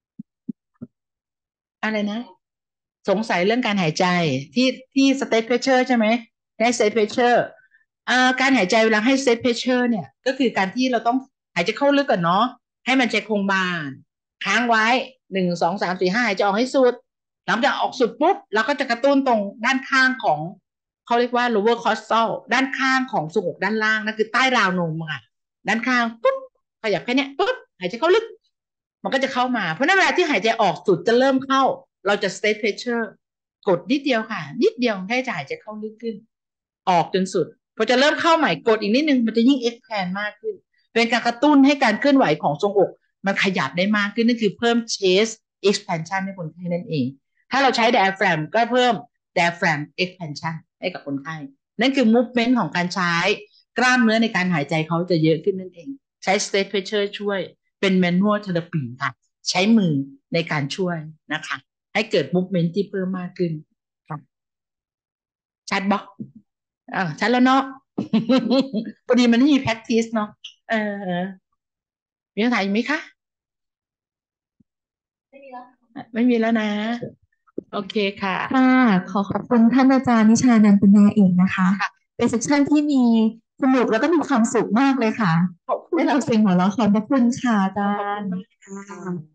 อะไรนะสงสัยเรื่องการหายใจที่ที่สเต t เพชเชอร์ใช่ไหมได้สเต t เพชเชอร์อ่าการหายใจเวลาให้สเต t เพชเชอร์เนี่ยก็คือการที่เราต้องหายใจเข้าลึกก่อนเนาะให้มันใจคงบานค้างไว้หนึ่งสองสามสี่ห้าหายใจออกให้สุดหลังจากออกสุดปุ๊บเราก็จะกระตุ้นตรงด้านข้างของเขาเรียกว่า lower costal ด้านข้างของทรวงอกด้านล่างนั่นคือใต้ราวนมค่ะด้านข้างปุ๊บขยับแค่เนี้ยปุ๊บหายใจเข้าลึกมันก็จะเข้ามาเพราะนั้นเวลาที่หายใจออกสุดจะเริ่มเข้า เราจะ state pressure กดนิดเดียวค่ะนิดเดียวให้จะหายใจเข้าลึกขึ้นออกจนสุดพอจะเริ่มเข้าใหม่กดอีกนิดนึงมันจะยิ่ง expand มากขึ้นเป็นการกระตุ้นให้การเคลื่อนไหวของทรวงอกมันขยับได้มากขึ้นนั่นคือเพิ่ม chest expansion ให้คนไข้นั่นเองถ้าเราใช้ diaphragm ก็เพิ่ม diaphragm expansion ให้กับคนไข้นั่นคือ movement ของการใช้กล้ามเนื้อในการหายใจเขาจะเยอะขึ้นนั่นเองใช้ state pressure ช่วยเป็น manual therapy ค่ะใช้มือในการช่วยนะคะให้เกิด movement ที่เพิ่มมากขึ้นค่ะชัดบอกอ่าชัดแล้วเนาะพอดีมันไม่มี practice เนาะเออมีคำถามอีกไหมคะไม่มีแล้วนะโอเคค่ะค่ะขอขอบคุณท่านอาจารย์นิชานันปัญญาเอกนะคะเป็นเซสชันที่มีสนุกแล้วก็มีความสุขมากเลยค่ะขอบคุณได้รับเสียงหัวเราะขอบพระคุณค่ะอาจาขอบคุณรย์มากค่ะ